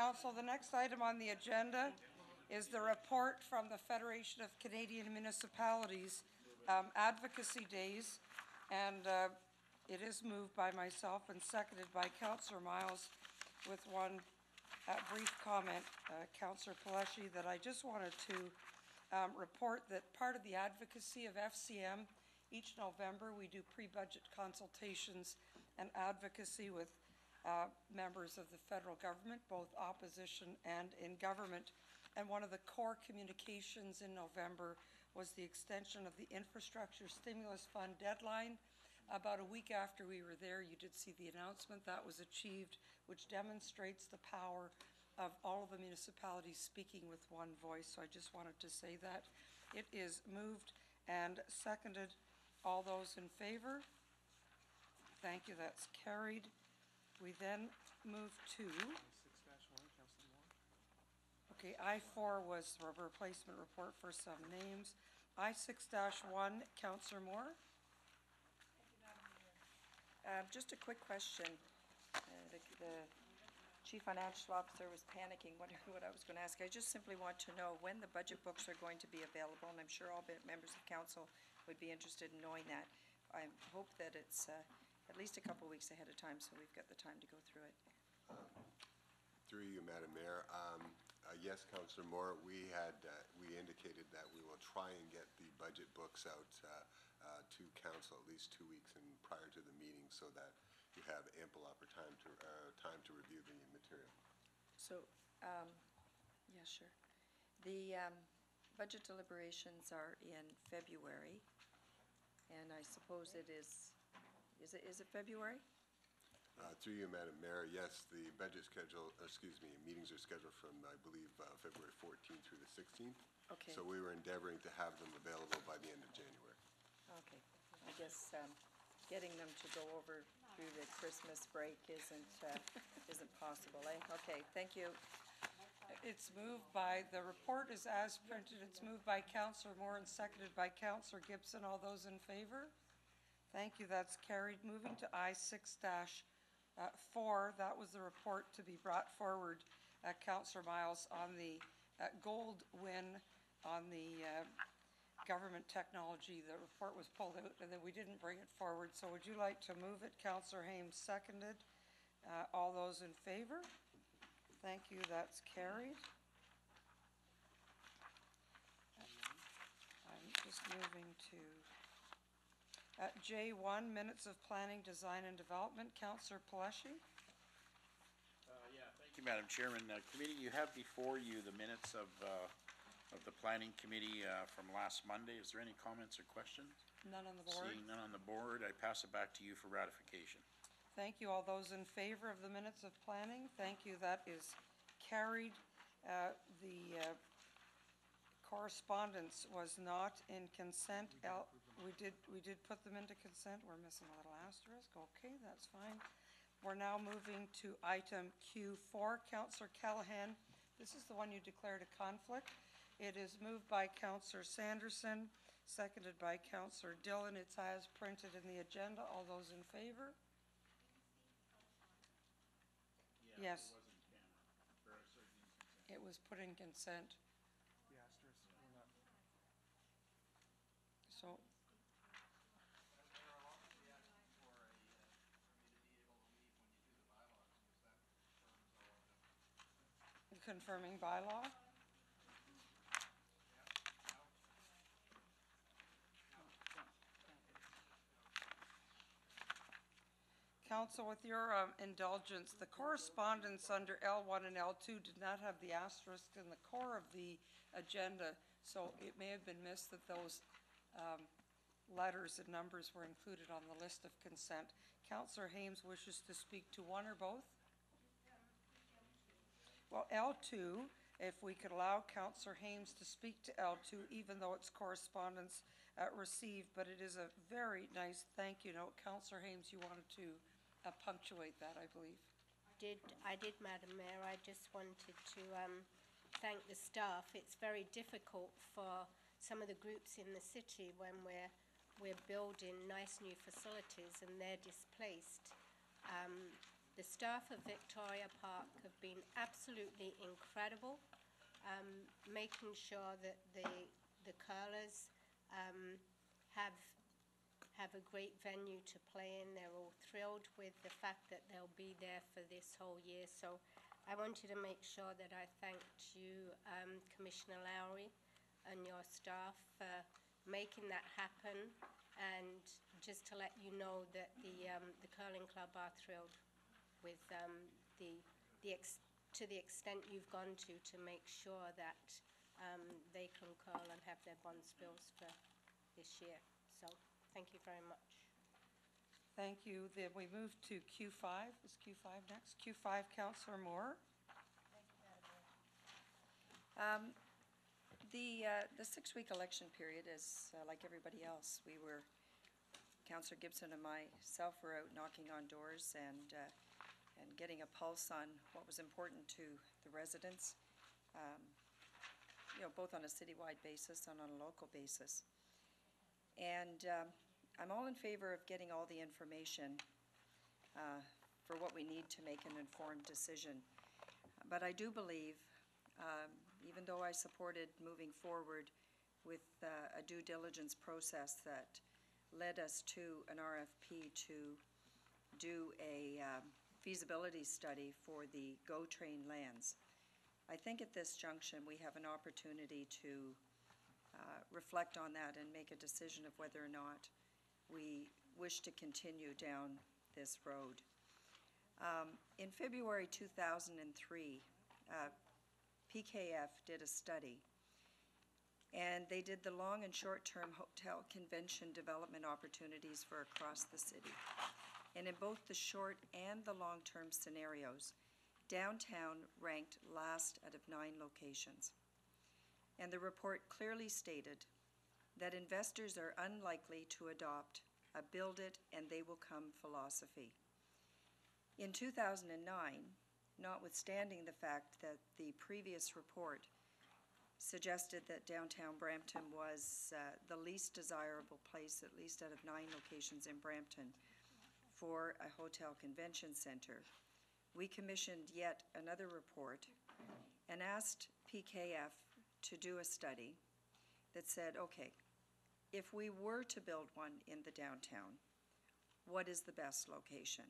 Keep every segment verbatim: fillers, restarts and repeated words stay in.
Council, the next item on the agenda is the report from the Federation of Canadian Municipalities um, Advocacy Days, and uh, it is moved by myself and seconded by Councillor Miles with one uh, brief comment, uh, Councillor Pelleshi, that I just wanted to um, report that part of the advocacy of F C M, each November we do pre-budget consultations and advocacy with uh, members of the federal government, both opposition and in government. And one of the core communications in November was the extension of the Infrastructure Stimulus Fund deadline. About a week after we were there, you did see the announcement that was achieved, which demonstrates the power of all of the municipalities speaking with one voice. So I just wanted to say that. It is moved and seconded. All those in favor? Thank you, that's carried. We then move to, okay, I four was the replacement report for some names. I six dash one, Councillor Moore. Uh, just a quick question. Uh, the, the Chief Financial Officer was panicking, wondering what I was going to ask. I just simply want to know when the budget books are going to be available, and I'm sure all members of council would be interested in knowing that. I hope that it's uh, at least a couple of weeks ahead of time, so we've got the time to go through it. Um, through you, Madam Mayor. Um, uh, yes, Councillor Moore, we had uh, we indicated that we will try and get the budget books out uh, uh, to council at least two weeks and prior to the meeting, so that you have ample opportunity to uh, time to review the material. So, um, yeah, sure. The um, budget deliberations are in February, and I suppose it is. Is it, is it February? Uh, through you, Madam Mayor, yes, the budget schedule, excuse me, meetings are scheduled from, I believe, uh, February fourteenth through the sixteenth. Okay. So we were endeavoring to have them available by the end of January. Okay. I guess um, getting them to go over through the Christmas break isn't uh, isn't possible, eh? Okay, thank you. It's moved by, the report is as printed. It's moved by Councillor Moore and seconded by Councillor Gibson. All those in favor? Thank you, that's carried. Moving to I six dash four, that was the report to be brought forward, uh, Councillor Miles, on the uh, gold win on the uh, government technology. The report was pulled out and then we didn't bring it forward. So would you like to move it? Councillor Hames seconded. Uh, all those in favor? Thank you, that's carried. I'm just moving to Uh, J one, minutes of planning, design, and development. Councillor Pelleshi. Uh, yeah, thank you, Madam Chairman. Uh, committee, you have before you the minutes of uh, of the Planning Committee uh, from last Monday. Is there any comments or questions? None on the board. Seeing none on the board, I pass it back to you for ratification. Thank you. All those in favor of the minutes of planning? Thank you. That is carried. Uh, the uh, correspondence was not in consent. El we did we did put them into consent. We're missing a little asterisk. Okay, that's fine. We're now moving to item Q four. Councillor Callahan, this is the one you declared a conflict. It is moved by Councillor Sanderson, seconded by Councillor Dillon. It's as printed in the agenda. All those in favor? Yeah, yes. It, wasn't it was put in consent. The asterisk, we're not. So. Confirming bylaw. Council, with your um, indulgence, the correspondence under L one and L two did not have the asterisk in the core of the agenda, so it may have been missed that those um, letters and numbers were included on the list of consent. Councillor Hames wishes to speak to one or both. Well, L two, if we could allow Councillor Hames to speak to L two, even though it's correspondence uh, received, but it is a very nice thank you note. Councillor Hames, you wanted to uh, punctuate that, I believe. Did I did, Madam Mayor. I just wanted to um, thank the staff. It's very difficult for some of the groups in the city when we're we're building nice new facilities and they're displaced. Um, the staff of Victoria Park have been absolutely incredible, um, making sure that the, the curlers um, have, have a great venue to play in. They're all thrilled with the fact that they'll be there for this whole year. So I wanted to make sure that I thanked you, um, Commissioner Lowry, and your staff for making that happen, and just to let you know that the, um, the curling club are thrilled with um, the, the ex to the extent you've gone to to make sure that um, they can curl and have their bonspils for this year. So thank you very much. Thank you. Then we move to Q five. Is Q five next? Q five, Councillor Moore. Um, The, uh, the six-week election period is uh, like everybody else. We were, Councillor Gibson and myself were out knocking on doors and, uh, and getting a pulse on what was important to the residents, um, you know, both on a citywide basis and on a local basis. And um, I'm all in favor of getting all the information uh, for what we need to make an informed decision. But I do believe, um, even though I supported moving forward with uh, a due diligence process that led us to an R F P to do a um, feasibility study for the GO Train lands, I think at this junction we have an opportunity to uh, reflect on that and make a decision of whether or not we wish to continue down this road. Um, in February two thousand three, uh, P K F did a study, and they did the long and short-term hotel convention development opportunities for across the city. And in both the short and the long-term scenarios, downtown ranked last out of nine locations. And the report clearly stated that investors are unlikely to adopt a build it and they will come philosophy. In two thousand nine, notwithstanding the fact that the previous report suggested that downtown Brampton was uh, the least desirable place, at least out of nine locations in Brampton, for a hotel convention center, we commissioned yet another report and asked P K F to do a study that said, okay, if we were to build one in the downtown, what is the best location?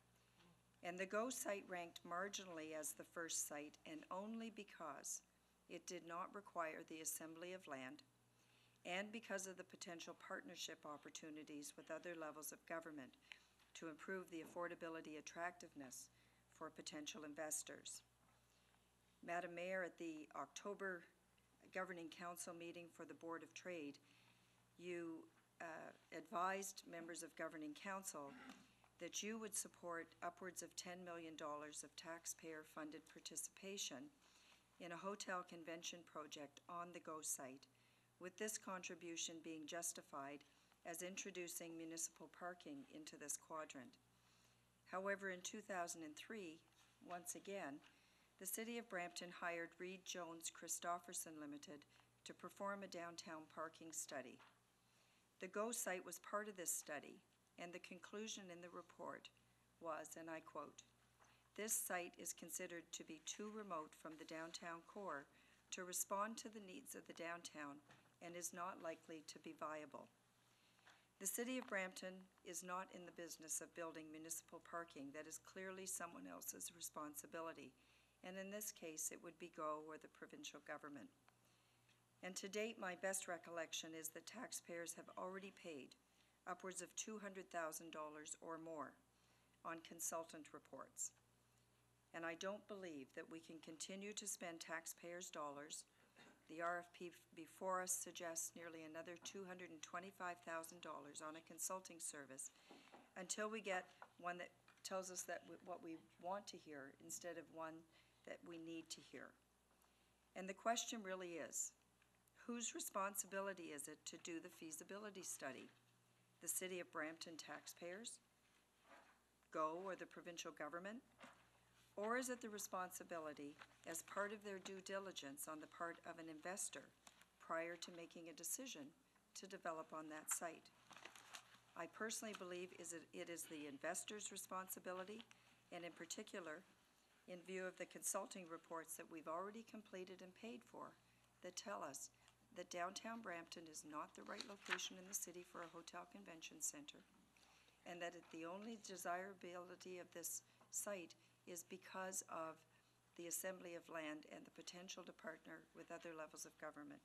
And the GO site ranked marginally as the first site, and only because it did not require the assembly of land and because of the potential partnership opportunities with other levels of government to improve the affordability attractiveness for potential investors. Madam Mayor, at the October Governing Council meeting for the Board of Trade, you uh, advised members of Governing Council that you would support upwards of ten million dollars of taxpayer-funded participation in a hotel convention project on the GO site, with this contribution being justified as introducing municipal parking into this quadrant. However, in two thousand three, once again, the City of Brampton hired Reed Jones Christofferson Limited to perform a downtown parking study. The GO site was part of this study, and the conclusion in the report was, and I quote, "This site is considered to be too remote from the downtown core to respond to the needs of the downtown and is not likely to be viable." The City of Brampton is not in the business of building municipal parking that is clearly someone else's responsibility, and in this case it would be GO or the provincial government. And to date, my best recollection is that taxpayers have already paid upwards of two hundred thousand dollars or more on consultant reports. And I don't believe that we can continue to spend taxpayers' dollars. The R F P before us suggests nearly another two hundred twenty-five thousand dollars on a consulting service until we get one that tells us that w what we want to hear instead of one that we need to hear. And the question really is, whose responsibility is it to do the feasibility study? The City of Brampton taxpayers, GO or the provincial government? Or is it the responsibility as part of their due diligence on the part of an investor prior to making a decision to develop on that site? I personally believe is it, it is the investor's responsibility, and in particular, in view of the consulting reports that we've already completed and paid for that tell us that downtown Brampton is not the right location in the city for a hotel convention center, and that it- the only desirability of this site is because of the assembly of land and the potential to partner with other levels of government.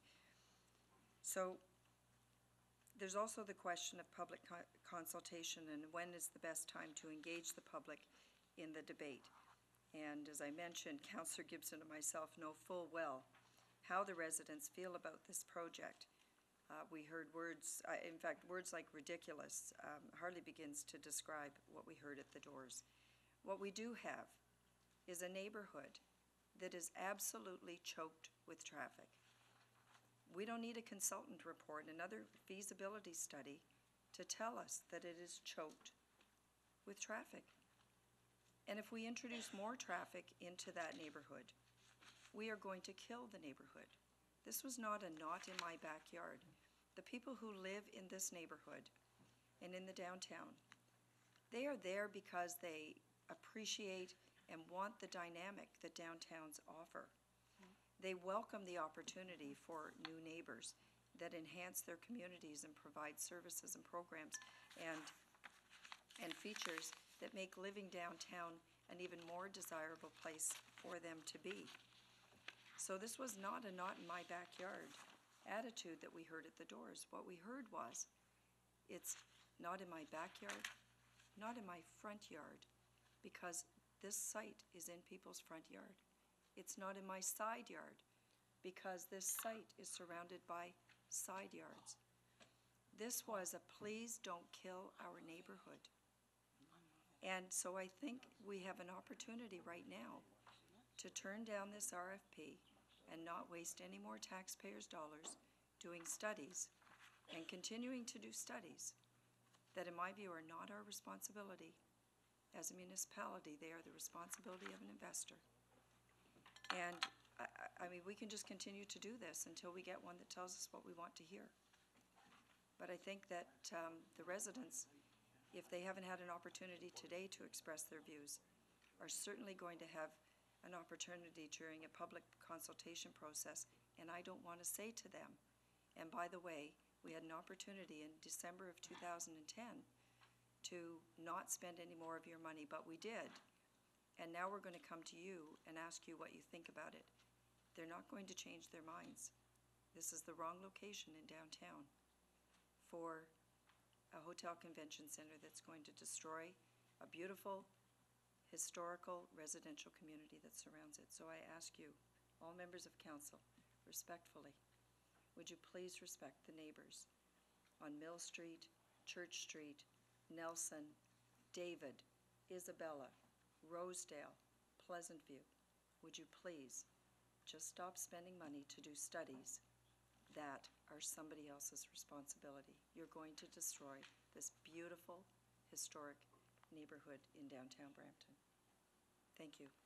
So there's also the question of public co- consultation and when is the best time to engage the public in the debate. And as I mentioned, Councillor Gibson and myself know full well how the residents feel about this project. Uh, we heard words, uh, in fact, words like ridiculous um, hardly begins to describe what we heard at the doors. What we do have is a neighborhood that is absolutely choked with traffic. We don't need a consultant report, another feasibility study, to tell us that it is choked with traffic. And if we introduce more traffic into that neighborhood, we are going to kill the neighborhood. This was not a not in my backyard. The people who live in this neighborhood and in the downtown, they are there because they appreciate and want the dynamic that downtowns offer. They welcome the opportunity for new neighbors that enhance their communities and provide services and programs and, and features that make living downtown an even more desirable place for them to be. So this was not a not in my backyard attitude that we heard at the doors. What we heard was, it's not in my backyard, not in my front yard, because this site is in people's front yard. It's not in my side yard, because this site is surrounded by side yards. This was a please don't kill our neighborhood. And so I think we have an opportunity right now to turn down this R F P and not waste any more taxpayers' dollars doing studies and continuing to do studies that, in my view, are not our responsibility. As a municipality, they are the responsibility of an investor. And, I, I mean, we can just continue to do this until we get one that tells us what we want to hear. But I think that um, the residents, if they haven't had an opportunity today to express their views, are certainly going to have an opportunity during a public consultation process, and I don't want to say to them, and by the way, we had an opportunity in December of two thousand ten to not spend any more of your money, but we did. And now we're going to come to you and ask you what you think about it. They're not going to change their minds. This is the wrong location in downtown for a hotel convention center that's going to destroy a beautiful, historical, residential community that surrounds it. So I ask you, all members of council, respectfully, would you please respect the neighbors on Mill Street, Church Street, Nelson, David, Isabella, Rosedale, Pleasant View? Would you please just stop spending money to do studies that are somebody else's responsibility? You're going to destroy this beautiful, historic neighborhood in downtown Brampton. Thank you.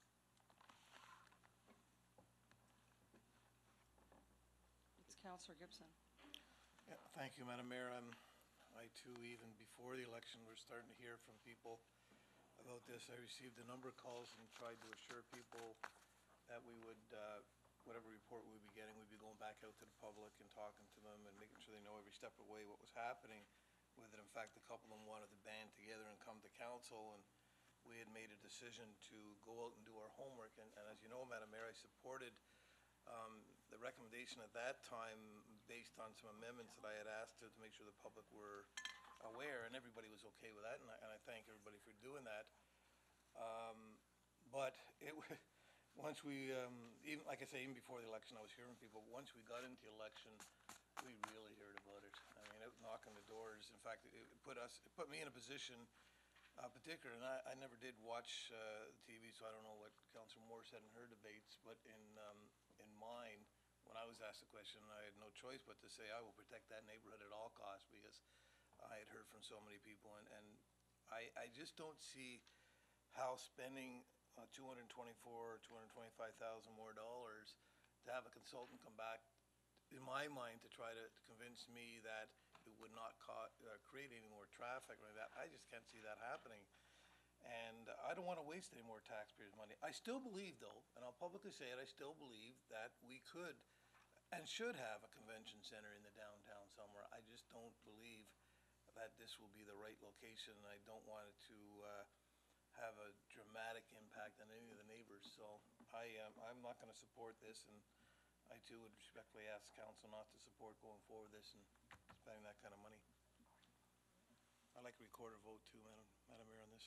It's Councillor Gibson. Yeah, thank you, Madam Mayor. I'm, I too, even before the election, we're starting to hear from people about this. I received a number of calls and tried to assure people that we would, uh, whatever report we'd be getting, we'd be going back out to the public and talking to them and making sure they know every step of the way what was happening with it. In fact, a couple of them wanted to band together and come to council, and we had made a decision to go out and do our homework. And, and as you know, Madam Mayor, I supported um, the recommendation at that time based on some amendments that I had asked to, to make sure the public were aware, and everybody was okay with that, and I, and I thank everybody for doing that. Um, but it once we, um, even like I say, even before the election, I was hearing people. Once we got into the election, we really heard about it. I mean, out knocking the doors. In fact, it put us, it put me in a position, uh, particular, and I, I never did watch uh, T V, so I don't know what Councillor Moore said in her debates. But in um, in mine, when I was asked the question, I had no choice but to say I will protect that neighborhood at all costs, because I had heard from so many people, and, and I, I just don't see how spending uh, two hundred twenty-four, two hundred twenty-five thousand more dollars to have a consultant come back, in my mind, to try to convince me that it would not ca- uh, create any more traffic or like that. I just can't see that happening. And I don't want to waste any more taxpayers' money. I still believe, though, and I'll publicly say it, I still believe that we could and should have a convention center in the downtown somewhere. I just don't believe that this will be the right location, and I don't want it to uh, have a dramatic impact on any of the neighbors. So I, um, I'm not going to support this, and I too would respectfully ask council not to support going forward with this and spending that kind of money. I'd like a recorded vote too, Madam, Madam Mayor, on this.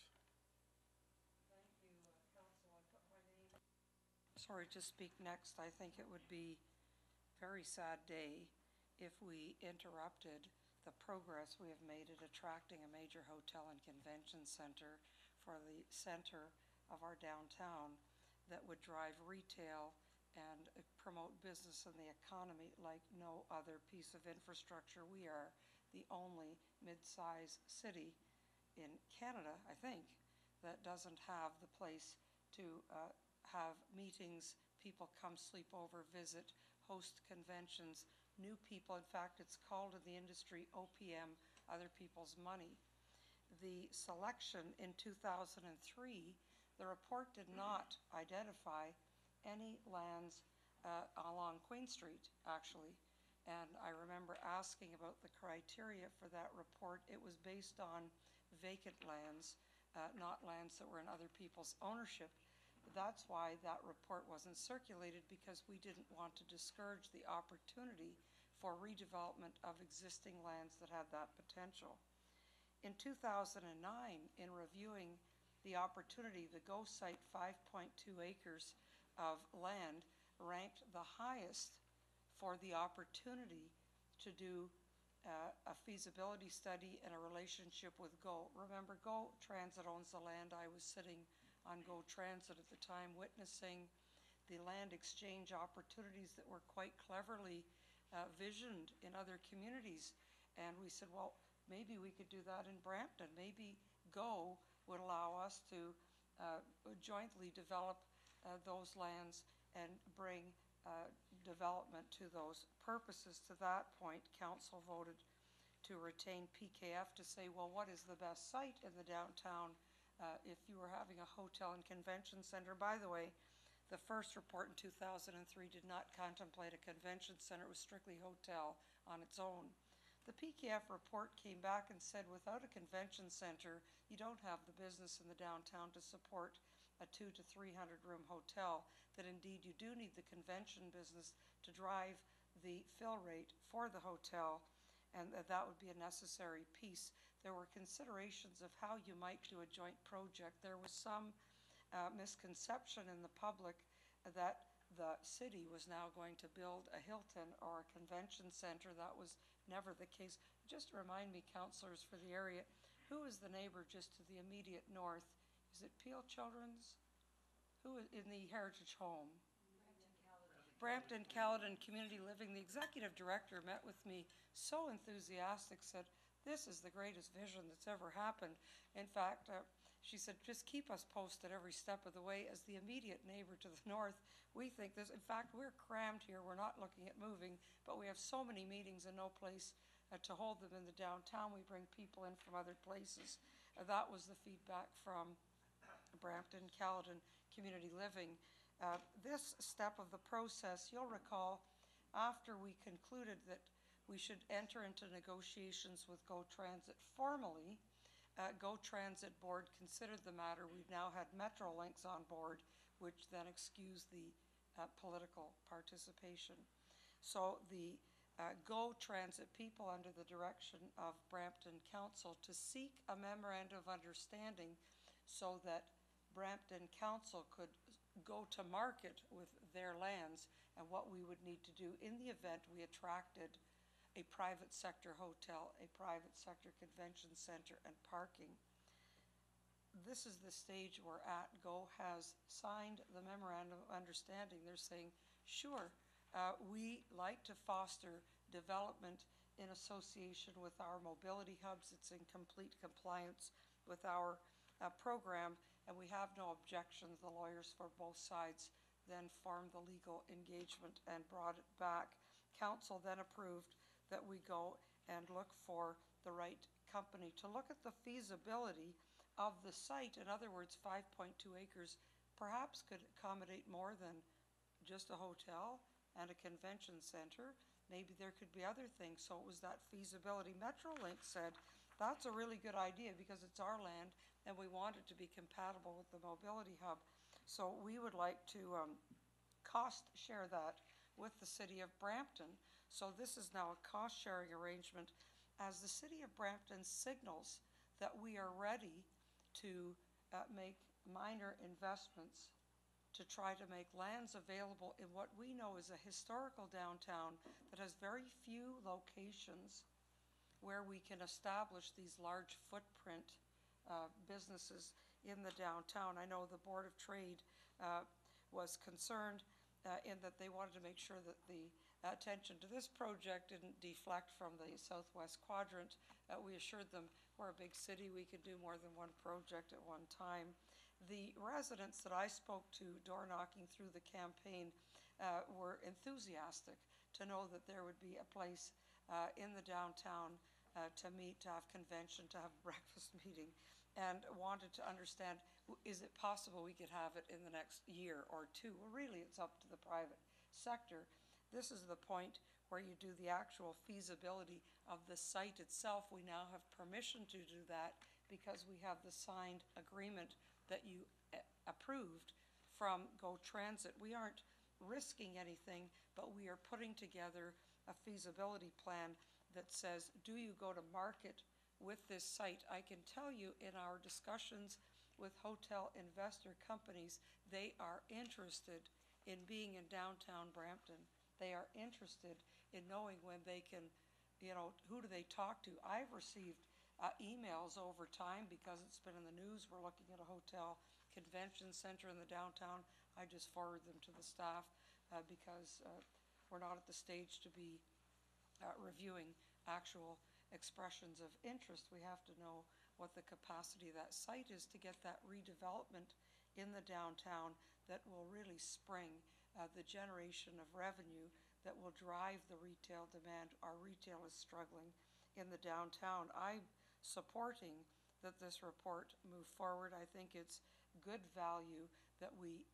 Sorry to speak next. I think it would be a very sad day if we interrupted the progress we have made at attracting a major hotel and convention center for the center of our downtown that would drive retail and uh, promote business in the economy like no other piece of infrastructure. We are the only mid-size city in Canada, I think, that doesn't have the place to uh, have meetings, people come sleep over, visit, host conventions, new people. In fact, it's called in the industry O P M, other people's money. The selection in two thousand three, the report did not identify any lands uh, along Queen Street, actually. And I remember asking about the criteria for that report. It was based on vacant lands, uh, not lands that were in other people's ownership. That's why that report wasn't circulated, because we didn't want to discourage the opportunity for redevelopment of existing lands that had that potential. In two thousand nine, in reviewing the opportunity, the Go site, five point two acres of land, ranked the highest for the opportunity to do uh, a feasibility study and a relationship with Go. Remember, Go Transit owns the land. I was sitting on Go Transit at the time, witnessing the land exchange opportunities that were quite cleverly uh, visioned in other communities. And we said, well, maybe we could do that in Brampton. Maybe Go would allow us to uh, jointly develop uh, those lands and bring uh, development to those purposes. To that point, council voted to retain P K F to say, well, what is the best site in the downtown uh, if you were having a hotel and convention center? By the way, the first report in two thousand three did not contemplate a convention center. It was strictly hotel on its own. The P K F report came back and said, without a convention center, you don't have the business in the downtown to support a two to three hundred room hotel, that indeed you do need the convention business to drive the fill rate for the hotel, and that that would be a necessary piece. There were considerations of how you might do a joint project. There was some uh, misconception in the public that the city was now going to build a Hilton or a convention center. That was never the case. Just remind me, councillors for the area, who is the neighbor just to the immediate north? Is it Peel Children's? Who is in the Heritage Home? Brampton Caledon Community Living. The executive director met with me so enthusiastic, said, this is the greatest vision that's ever happened. In fact, uh, she said, just keep us posted every step of the way. As the immediate neighbor to the north, we think this, in fact, we're crammed here. We're not looking at moving, but we have so many meetings and no place uh, to hold them in the downtown. We bring people in from other places. Uh, that was the feedback from Brampton Caledon Community Living. Uh, this step of the process, you'll recall, after we concluded that we should enter into negotiations with Go Transit formally, uh, Go Transit Board considered the matter. We've now had Metrolinx on board, which then excused the uh, political participation. So the uh, Go Transit people, under the direction of Brampton Council, to seek a memorandum of understanding so that Brampton Council could go to market with their lands and what we would need to do in the event we attracted a private sector hotel, a private sector convention center, and parking. This is the stage we're at. Go has signed the memorandum of understanding. They're saying, sure, uh, we like to foster development in association with our mobility hubs. It's in complete compliance with our uh, program, and we have no objections. The lawyers for both sides then formed the legal engagement and brought it back. Council then approved that we go and look for the right company to look at the feasibility of the site. In other words, five point two acres perhaps could accommodate more than just a hotel and a convention center. Maybe there could be other things. So it was that feasibility. Metrolink said, that's a really good idea because it's our land and we want it to be compatible with the mobility hub. So we would like to um, cost share that with the city of Brampton. So this is now a cost sharing arrangement as the city of Brampton signals that we are ready to uh, make minor investments to try to make lands available in what we know is a historical downtown that has very few locations where we can establish these large footprint uh, businesses in the downtown. I know the Board of Trade uh, was concerned uh, in that they wanted to make sure that the attention to this project didn't deflect from the southwest quadrant. Uh, we assured them we're a big city, we could do more than one project at one time. The residents that I spoke to door knocking through the campaign uh, were enthusiastic to know that there would be a place uh, in the downtown uh, to meet, to have convention, to have a breakfast meeting, and wanted to understand, is it possible we could have it in the next year or two? Well, really, it's up to the private sector. This is the point where you do the actual feasibility of the site itself. We now have permission to do that because we have the signed agreement that you uh, approved from Go Transit. We aren't risking anything, but we are putting together a feasibility plan that says, do you go to market with this site? I can tell you in our discussions with hotel investor companies, they are interested in being in downtown Brampton. They are interested in knowing when they can, you know, who do they talk to? I've received uh, emails over time because it's been in the news. We're looking at a hotel convention center in the downtown. I just forward them to the staff uh, because uh, we're not at the stage to be uh, reviewing actual expressions of interest. We have to know what the capacity of that site is to get that redevelopment in the downtown that will really spring uh, the generation of revenue that will drive the retail demand. Our retail is struggling in the downtown. I'm supporting that this report move forward. I think it's good value that we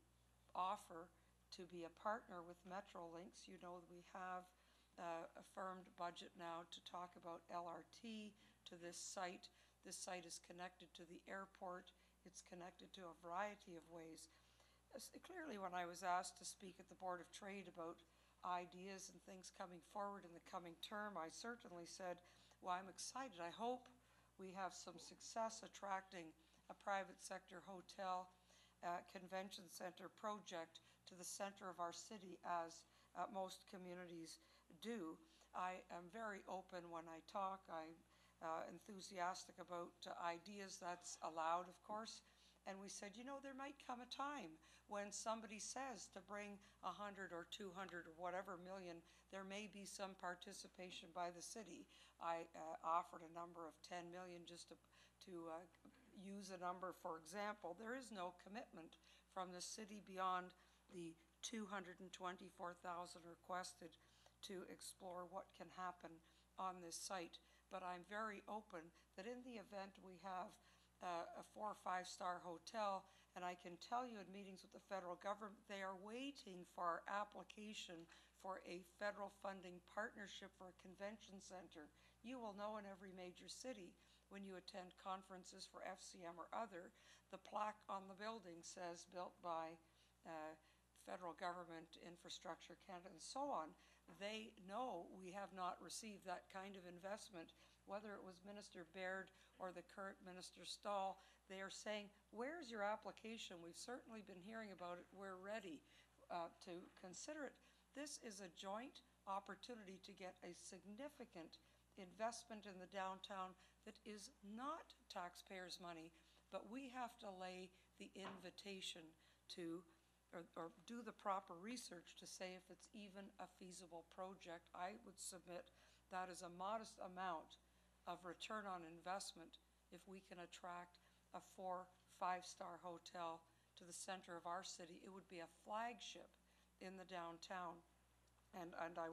offer to be a partner with Metrolinx. You know, we have uh, a firmed budget now to talk about L R T to this site. This site is connected to the airport. It's connected to a variety of ways. As, clearly, when I was asked to speak at the Board of Trade about ideas and things coming forward in the coming term, I certainly said, well, I'm excited. I hope we have some success attracting a private sector hotel uh, convention center project to the center of our city, as uh, most communities do. I am very open when I talk. I'm uh, enthusiastic about uh, ideas. That's allowed, of course. And we said, you know, there might come a time when somebody says to bring a hundred or two hundred or whatever million, there may be some participation by the city. I uh, offered a number of ten million just to, to uh, use a number, for example. There is no commitment from the city beyond the two hundred twenty-four thousand requested to explore what can happen on this site. But I'm very open that in the event we have uh, a four or five star hotel, and I can tell you in meetings with the federal government, they are waiting for our application for a federal funding partnership for a convention center. You will know in every major city when you attend conferences for F C M or other, the plaque on the building says built by uh, federal government, Infrastructure Canada, and so on. They know we have not received that kind of investment, whether it was Minister Baird or the current Minister Stahl. They are saying, where's your application? We've certainly been hearing about it. We're ready uh, to consider it. This is a joint opportunity to get a significant investment in the downtown that is not taxpayers' money, but we have to lay the invitation to Or, or do the proper research to say if it's even a feasible project. I would submit that is a modest amount of return on investment if we can attract a four, five-star hotel to the center of our city. It would be a flagship in the downtown. And, and I,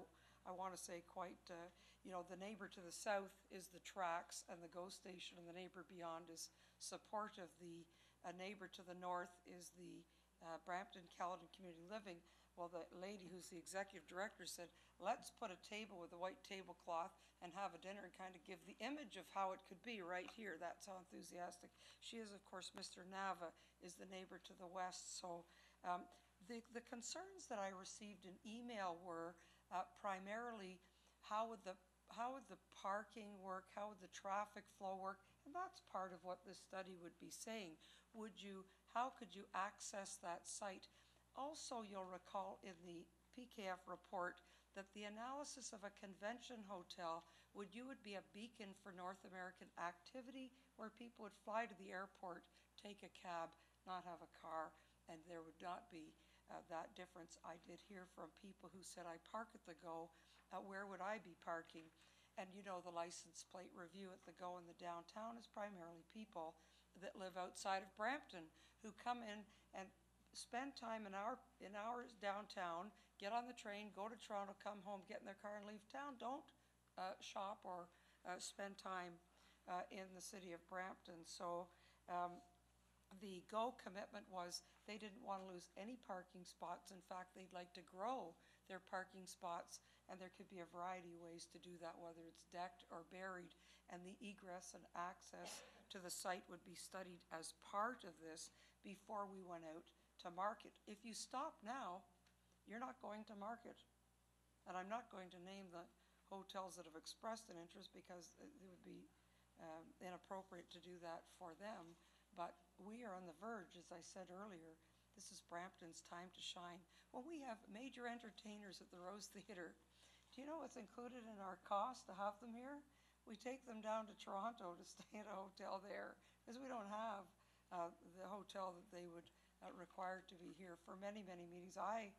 I want to say quite, uh, you know, the neighbor to the south is the tracks and the GO station, and the neighbor beyond is supportive. The uh, neighbor to the north is the uh, Brampton Caledon Community Living. Well, the lady who's the executive director said, let's put a table with a white tablecloth and have a dinner and kind of give the image of how it could be right here. That's how enthusiastic she is. Of course, Mister Nava is the neighbor to the west. So um, the, the concerns that I received in email were uh, primarily how would the how would the parking work, how would the traffic flow work, and that's part of what this study would be saying. Would you, how could you access that site? Also, you'll recall in the P K F report that the analysis of a convention hotel would, you would be a beacon for North American activity where people would fly to the airport, take a cab, not have a car, and there would not be uh, that difference. I did hear from people who said, I park at the GO, uh, where would I be parking? And you know, the license plate review at the GO in the downtown is primarily people that live outside of Brampton who come in and spend time in our, in our downtown, get on the train, go to Toronto, come home, get in their car and leave town. Don't uh, shop or uh, spend time uh, in the city of Brampton. So um, the GO commitment was they didn't want to lose any parking spots. In fact, they'd like to grow their parking spots, and there could be a variety of ways to do that, whether it's decked or buried, and the egress and access to the site would be studied as part of this before we went out to market. If you stop now, you're not going to market. And I'm not going to name the hotels that have expressed an interest because it would be um, inappropriate to do that for them. But we are on the verge, as I said earlier. This is Brampton's time to shine. When we have major entertainers at the Rose Theatre, do you know what's included in our cost to have them here? We take them down to Toronto to stay at a hotel there because we don't have uh, the hotel that they would uh, require to be here for many, many meetings. I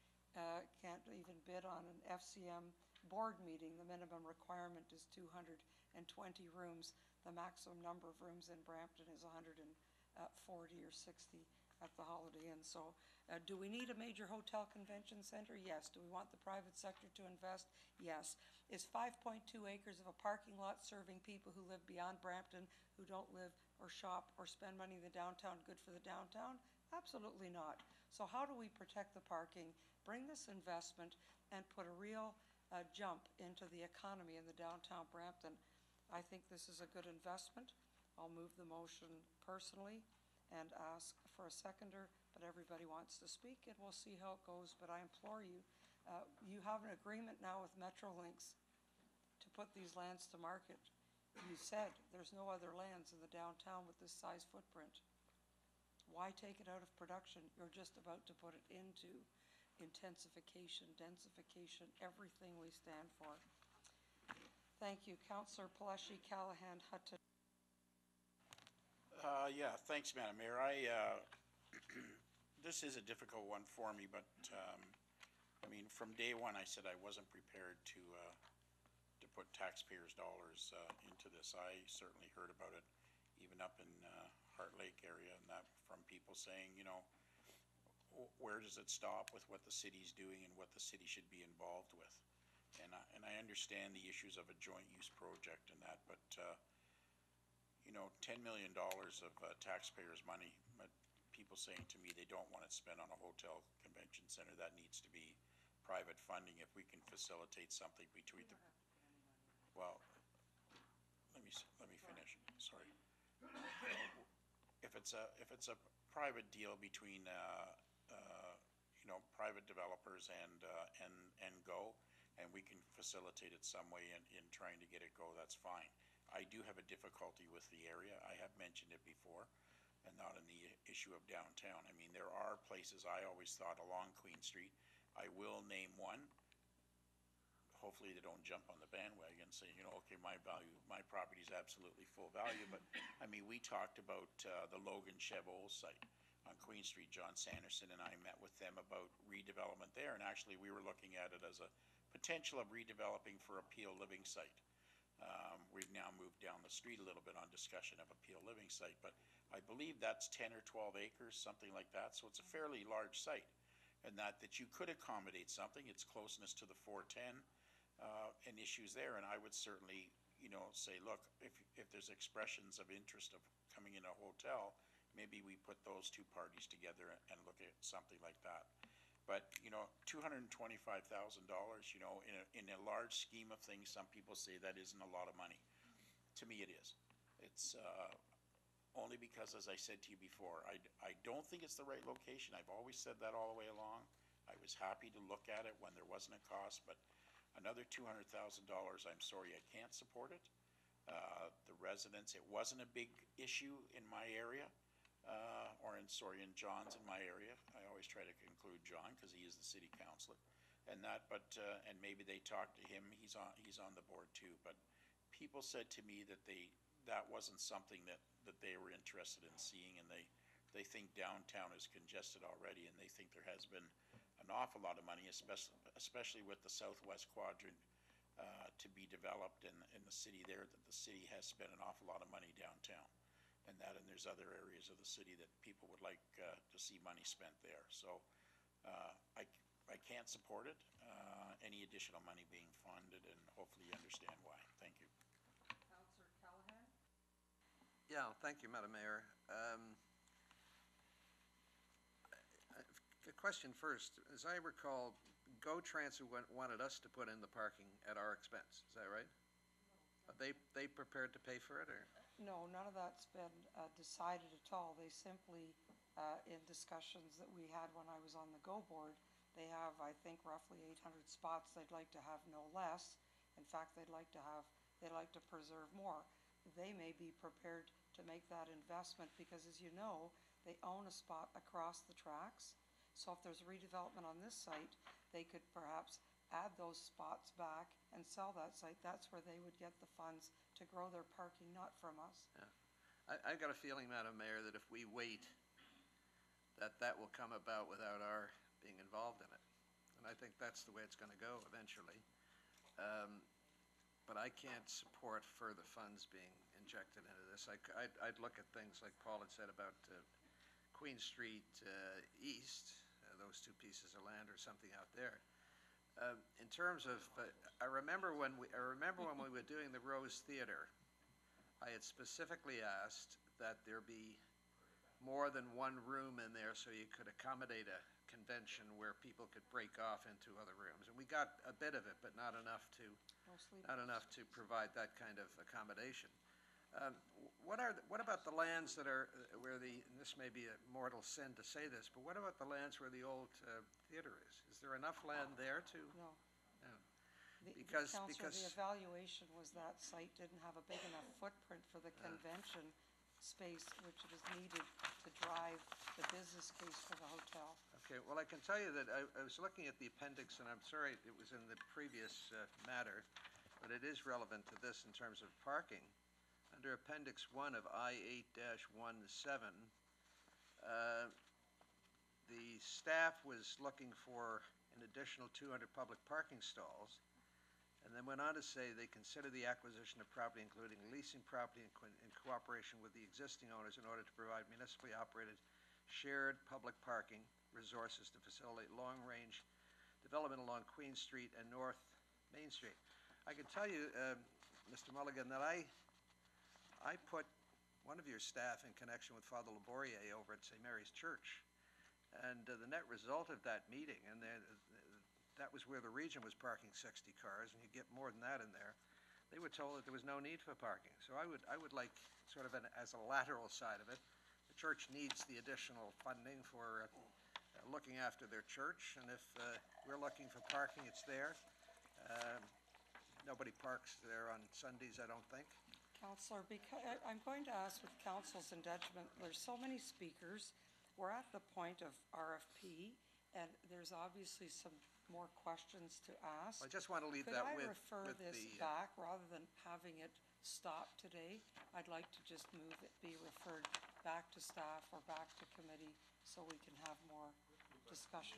uh, can't even bid on an F C M board meeting. The minimum requirement is two hundred twenty rooms. The maximum number of rooms in Brampton is one hundred forty or sixty at the Holiday Inn. So uh, do we need a major hotel convention center? Yes. Do we want the private sector to invest? Yes. Is five point two acres of a parking lot serving people who live beyond Brampton, who don't live or shop or spend money in the downtown, good for the downtown? Absolutely not. So how do we protect the parking, bring this investment, and put a real uh, jump into the economy in the downtown Brampton? I think this is a good investment. I'll move the motion personally and ask for a seconder, but everybody wants to speak, and we'll see how it goes. But I implore you, uh, you have an agreement now with Metrolinx to put these lands to market. You said there's no other lands in the downtown with this size footprint. Why take it out of production? You're just about to put it into intensification, densification, everything we stand for. Thank you. Councillor Palashi, Callahan, Hutton. Uh, yeah, thanks, Madam Mayor. I, uh, this is a difficult one for me, but, um, I mean, from day one, I said I wasn't prepared to, uh, to put taxpayers' dollars, uh, into this. I certainly heard about it, even up in, uh, Heart Lake area, and that from people saying, you know, where does it stop with what the city's doing and what the city should be involved with? And I, and I understand the issues of a joint use project and that, but, uh, you know, ten million dollars of uh, taxpayers' money, but people saying to me they don't want it spent on a hotel convention center, that needs to be private funding if we can facilitate something between the, well, let me, s- let me finish, sorry. If it's a, if it's a private deal between, uh, uh, you know, private developers and, uh, and, and GO, and we can facilitate it some way in, in trying to get it go, that's fine. I do have a difficulty with the area. I have mentioned it before, and not in the issue of downtown. I mean, there are places I always thought along Queen Street. I will name one. Hopefully they don't jump on the bandwagon saying, you know, okay, my value, my property is absolutely full value. But, I mean, we talked about uh, the Logan Chev-Old site on Queen Street. John Sanderson and I met with them about redevelopment there, and actually we were looking at it as a potential of redeveloping for a Peel Living site. Um, we've now moved down the street a little bit on discussion of a Peel Living site, but I believe that's ten or twelve acres, something like that, so it's a fairly large site. And that, that you could accommodate something, its closeness to the four ten, uh, and issues there, and I would certainly, you know, say, look, if, if there's expressions of interest of coming in a hotel, maybe we put those two parties together and look at something like that. But, you know, two hundred and twenty-five thousand dollars, you know, in a, in a large scheme of things, some people say that isn't a lot of money. To me, it is. It's, uh, only because, as I said to you before, I, I don't think it's the right location. I've always said that all the way along. I was happy to look at it when there wasn't a cost, but another two hundred thousand dollars, I'm sorry, I can't support it. Uh, the residents, it wasn't a big issue in my area, uh, or in, sorry, in John's in my area. I always try to include John because he is the city councilor and that, but, uh, and maybe they talked to him, he's on, he's on the board too, but people said to me that they, that wasn't something that, that they were interested in seeing, and they, they think downtown is congested already, and they think there has been an awful lot of money, especially, especially with the southwest quadrant, uh, to be developed in, in the city there, that the city has spent an awful lot of money downtown. And that, and there's other areas of the city that people would like, uh, to see money spent there. So, uh, I, I can't support it, uh, any additional money being funded, and hopefully you understand why. Thank you. Counselor Callahan? Yeah, thank you, Madam Mayor. Um, a question first. As I recall, Go Transit wa- wanted us to put in the parking at our expense. Is that right? Are they, they prepared to pay for it, or? No, none of that's been uh, decided at all. They simply, uh, in discussions that we had when I was on the Go Board, they have, I think, roughly eight hundred spots. They'd like to have no less. In fact, they'd like to have, they'd like to preserve more. They may be prepared to make that investment because, as you know, they own a spot across the tracks. So if there's redevelopment on this site, they could perhaps add those spots back and sell that site. That's where they would get the funds to grow their parking, not from us. I, I've got a feeling, Madam Mayor, that if we wait, that that will come about without our being involved in it. And I think that's the way it's gonna go eventually. Um, but I can't support further funds being injected into this. I, would I'd look at things like Paul had said about, uh, Queen Street, uh, East, uh, those two pieces of land or something out there. Uh, in terms of, uh, I remember when we, I remember when we were doing the Rose Theater, I had specifically asked that there be more than one room in there so you could accommodate a convention where people could break off into other rooms. And we got a bit of it, but not enough to, No sleep. not enough to provide that kind of accommodation. Um, what are, the- what about the lands that are, uh, where the, and this may be a mortal sin to say this, but what about the lands where the old uh, theater is? Is there enough land there to? No. No. The- the Because- Counselor, because- the evaluation was that site didn't have a big enough footprint for the convention space which is needed to drive the business case for the hotel. Okay, well, I can tell you that I, I was looking at the appendix, and I'm sorry it was in the previous uh, matter, but it is relevant to this in terms of parking. Under Appendix one of I eight dash seventeen, uh, the staff was looking for an additional two hundred public parking stalls, and then went on to say they consider the acquisition of property, including leasing property in, co- in cooperation with the existing owners, in order to provide municipally operated shared public parking resources to facilitate long-range development along Queen Street and North Main Street. I can tell you, uh, Mister Mulligan, that I, I put one of your staff in connection with Father Labourier over at Saint Mary's Church. And uh, the net result of that meeting, and then, uh, that was where the region was parking sixty cars, and you get more than that in there. They were told that there was no need for parking. So I would, I would like, sort of an, as a lateral side of it, the church needs the additional funding for uh, uh, looking after their church, and if uh, we're looking for parking, it's there. Um, Nobody parks there on Sundays, I don't think. Counselor, because, I'm going to ask with council's indulgence, there's so many speakers. We're at the point of R F P, and there's obviously some more questions to ask. I just want to leave that with, Could I refer with this the, uh, back, rather than having it stop today? I'd like to just move it be referred back to staff or back to committee, so we can have more discussion.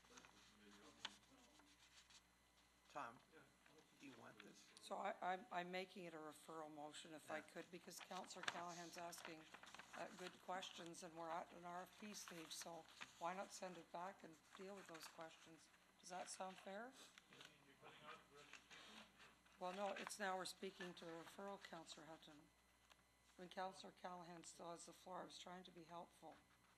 Tom, do you want this? So I, I'm, I'm making it a referral motion if I could, because Councillor Callahan's asking uh, good questions, and we're at an R F P stage, so why not send it back and deal with those questions? Does that sound fair? Well, no, it's now we're speaking to the referral, Counselor Hutton. When Counselor Callahan still has the floor, I was trying to be helpful.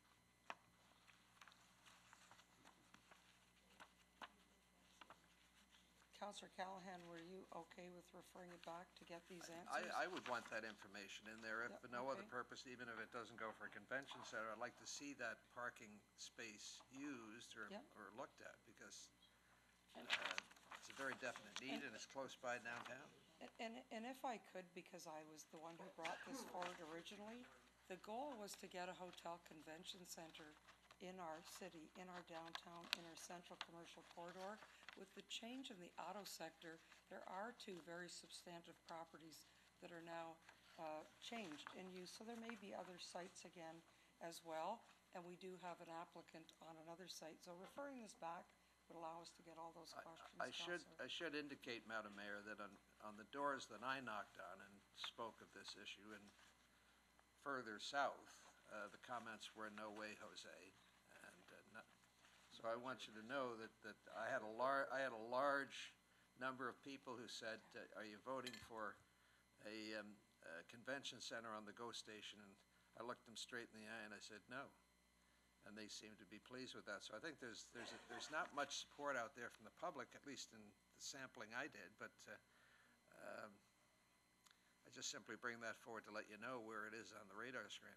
Counselor Callahan, were you okay with referring it back to get these answers? I, I would want that information in there, if Yeah, for no other okay. purpose, even if it doesn't go for a convention center. I'd like to see that parking space used or, Yeah. or looked at, because And- uh, it's a very definite need, and it's close by downtown. And, and if I could, because I was the one who brought this forward originally, the goal was to get a hotel convention center in our city, in our downtown, in our central commercial corridor. With the change in the auto sector, there are two very substantive properties that are now uh, changed in use, so there may be other sites again as well, and we do have an applicant on another site. So referring this back would allow us to get all those I- questions, I should, Counselor. I should indicate, Madam Mayor, that on, on the doors that I knocked on and spoke of this issue, and further south, uh, the comments were no way, Jose. And, uh, not, so I want you to know that, that I had a lar, I had a large number of people who said, uh, are you voting for a, um, a convention center on the GO station? And I looked them straight in the eye and I said, no. And they seemed to be pleased with that. So I think there's, there's, a- there's not much support out there from the public, at least in the sampling I did, but, uh, um, I just simply bring that forward to let you know where it is on the radar screen.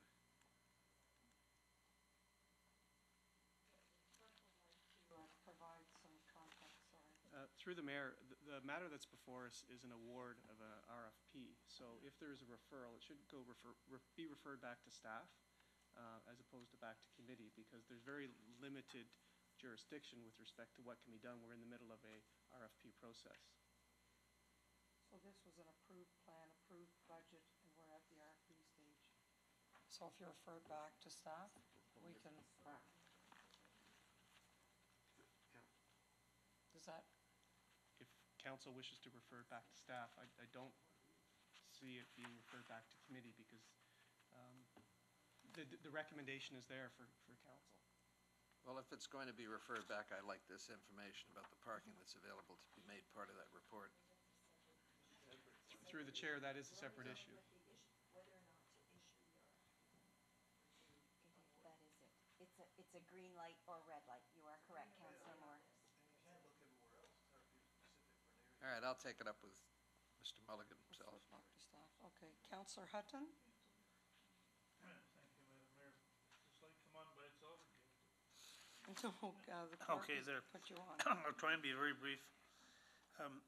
To uh, provide some context, sorry. Uh, Through the mayor, th- the matter that's before us is an award of a R F P. So if there is a referral, it should go refer, re- be referred back to staff uh, as opposed to back to committee, because there's very limited jurisdiction with respect to what can be done. We're in the middle of a R F P process. So this was an approved plan, approved budget, and we're at the R F P stage. So if you refer it back to staff, we can. Does that, If council wishes to refer it back to staff, I, I don't see it being referred back to committee, because um, the, the recommendation is there for, for council. Well, if it's going to be referred back, I'd like this information about the parking that's available to be made part of that report. Through the chair, that is a separate issue. That is it. It's a, it's a green light or red light. You are correct, Councillor Moore. All right, I'll take it up with Mister Mulligan himself. refer back to staff, okay. Counselor Hutton? Thank you, Madam Mayor. This light come on by itself again. No, uh, the clerk Okay, has there. put you on. I'll try and be very brief. Um,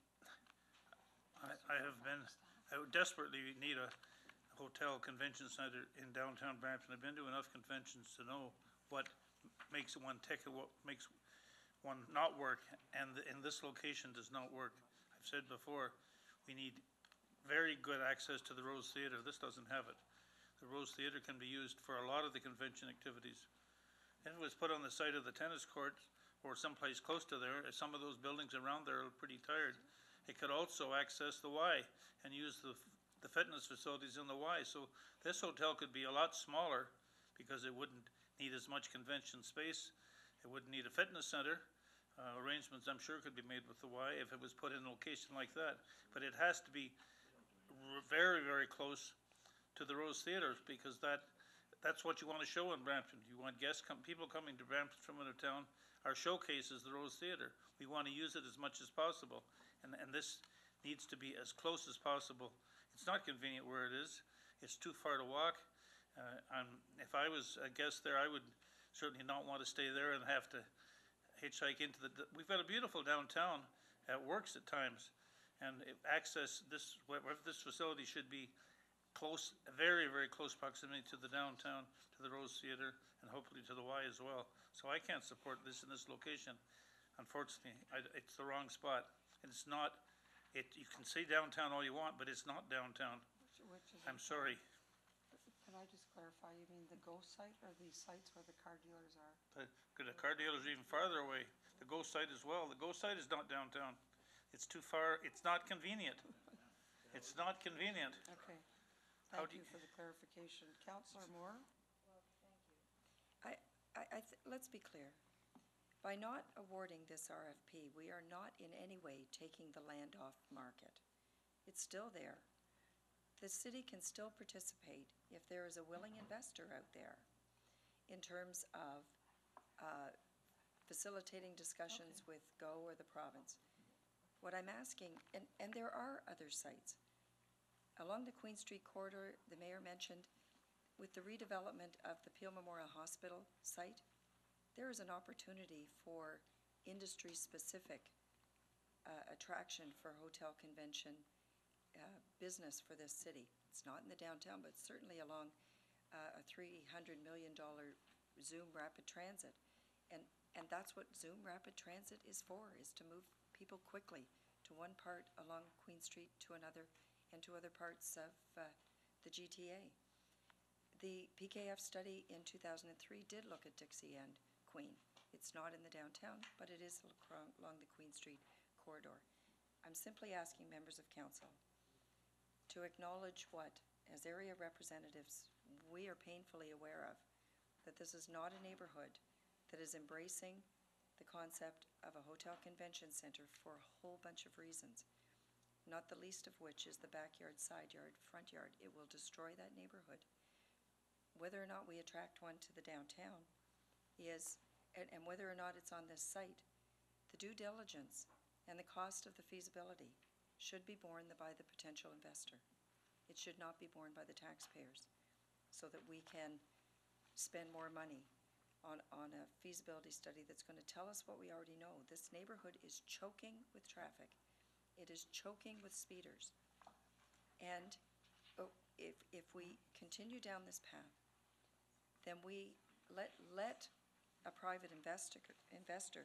I, I have been, I would desperately need a hotel convention center in downtown Brampton. I've been to enough conventions to know what makes one tick and what makes one not work, and, the- and this location does not work. I've said before, we need very good access to the Rose Theatre. This doesn't have it. The Rose Theatre can be used for a lot of the convention activities. If it was put on the site of the tennis court or someplace close to there, some of those buildings around there are pretty tired. It could also access the Y and use the, the fitness facilities in the Y. So this hotel could be a lot smaller because it wouldn't need as much convention space. It wouldn't need a fitness center. Uh, arrangements, I'm sure, could be made with the Y if it was put in a location like that. But it has to be r- very, very close to the Rose Theatre, because that, that's what you want to show in Brampton. You want guests, come, people coming to Brampton from out of town. Our showcase is the Rose Theatre. We want to use it as much as possible, and, and this needs to be as close as possible. It's not convenient where it is. It's too far to walk. Uh, I'm, if I was a guest there, I would certainly not want to stay there and have to hitchhike into the, we've got a beautiful downtown that works at times, and if access, this, whatever this facility should be close, very, very close proximity to the downtown, to the Rose Theatre, and hopefully to the Y as well. So I can't support this in this location. Unfortunately, I, it's the wrong spot. And it's not, it, you can say downtown all you want, but it's not downtown. Which, which is. I'm sorry. Can I just clarify, you mean the Go site or the sites where the car dealers are? The, the car dealers are even farther away. The Go site as well. The Go site is not downtown. It's too far, it's not convenient. It's not convenient. Okay, How thank do you you- for the clarification. Counselor Moore? I, I, I, th- let's be clear. By not awarding this R F P, we are not in any way taking the land off market. It's still there. The city can still participate if there is a willing investor out there in terms of uh, facilitating discussions with Go or the province. What I'm asking, and, and there are other sites, along the Queen Street corridor, the mayor mentioned, with the redevelopment of the Peel Memorial Hospital site, there is an opportunity for industry-specific uh, attraction for hotel convention uh, business for this city. It's not in the downtown, but certainly along uh, a three hundred million dollar Zoom Rapid Transit. And, and that's what Zoom Rapid Transit is for, is to move people quickly to one part along Queen Street to another, and to other parts of uh, the G T A. The P K F study in two thousand three did look at Dixie and Queen. It's not in the downtown, but it is along along the Queen Street corridor. I'm simply asking members of council to acknowledge what, as area representatives, we are painfully aware of, that this is not a neighborhood that is embracing the concept of a hotel convention center for a whole bunch of reasons, not the least of which is the backyard, side yard, front yard. It will destroy that neighborhood. Whether or not we attract one to the downtown is, and, and whether or not it's on this site, the due diligence and the cost of the feasibility should be borne by the potential investor. It should not be borne by the taxpayers, so that we can spend more money on, on a feasibility study that's going to tell us what we already know. This neighborhood is choking with traffic. It is choking with speeders. And oh, if, if we continue down this path, then we let, let a private investor, investor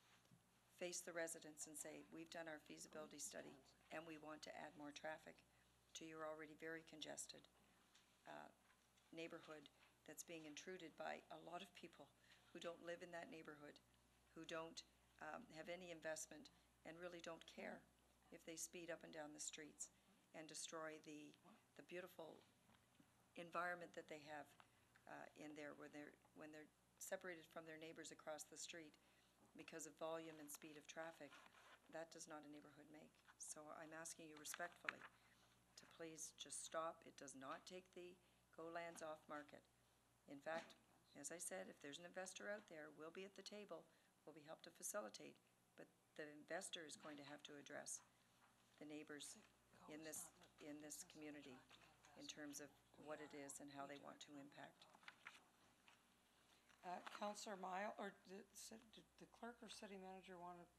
face the residents and say, we've done our feasibility study and we want to add more traffic to your already very congested uh, neighborhood that's being intruded by a lot of people who don't live in that neighborhood, who don't um, have any investment and really don't care if they speed up and down the streets and destroy the, the beautiful environment that they have uh, in there when they're, when they're separated from their neighbors across the street because of volume and speed of traffic. That does not a neighborhood make. So I'm asking you respectfully to please just stop. It does not take the Go lands off market. In fact, as I said, if there's an investor out there, we'll be at the table, we'll be helped to facilitate, but the investor is going to have to address the neighbors in this, in this community in terms of what it is and how they want to impact. Uh, Councillor Mile, or did, did the clerk or city manager want to?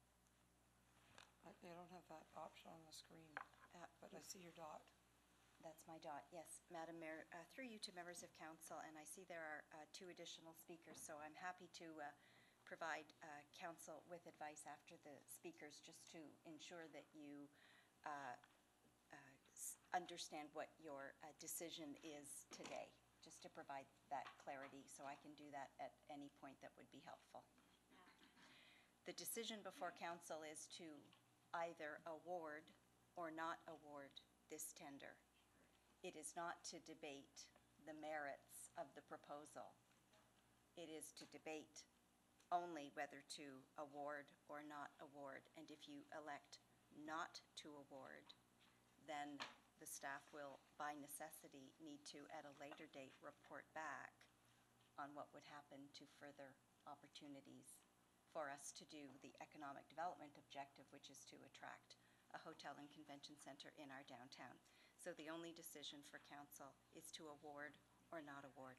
I, I don't have that option on the screen, Uh, but I see your dot. That's my dot, yes. Madam Mayor, uh, through you to members of council, and I see there are uh, two additional speakers, so I'm happy to uh, provide uh, council with advice after the speakers, just to ensure that you uh, uh, s- understand what your uh, decision is today, just to provide that clarity, so I can do that at any point that would be helpful. The decision before council is to either award or not award this tender. It is not to debate the merits of the proposal. It is to debate only whether to award or not award. And if you elect not to award, then the staff will, by necessity, need to, at a later date, report back on what would happen to further opportunities for us to do the economic development objective, which is to attract a hotel and convention center in our downtown. So the only decision for council is to award or not award.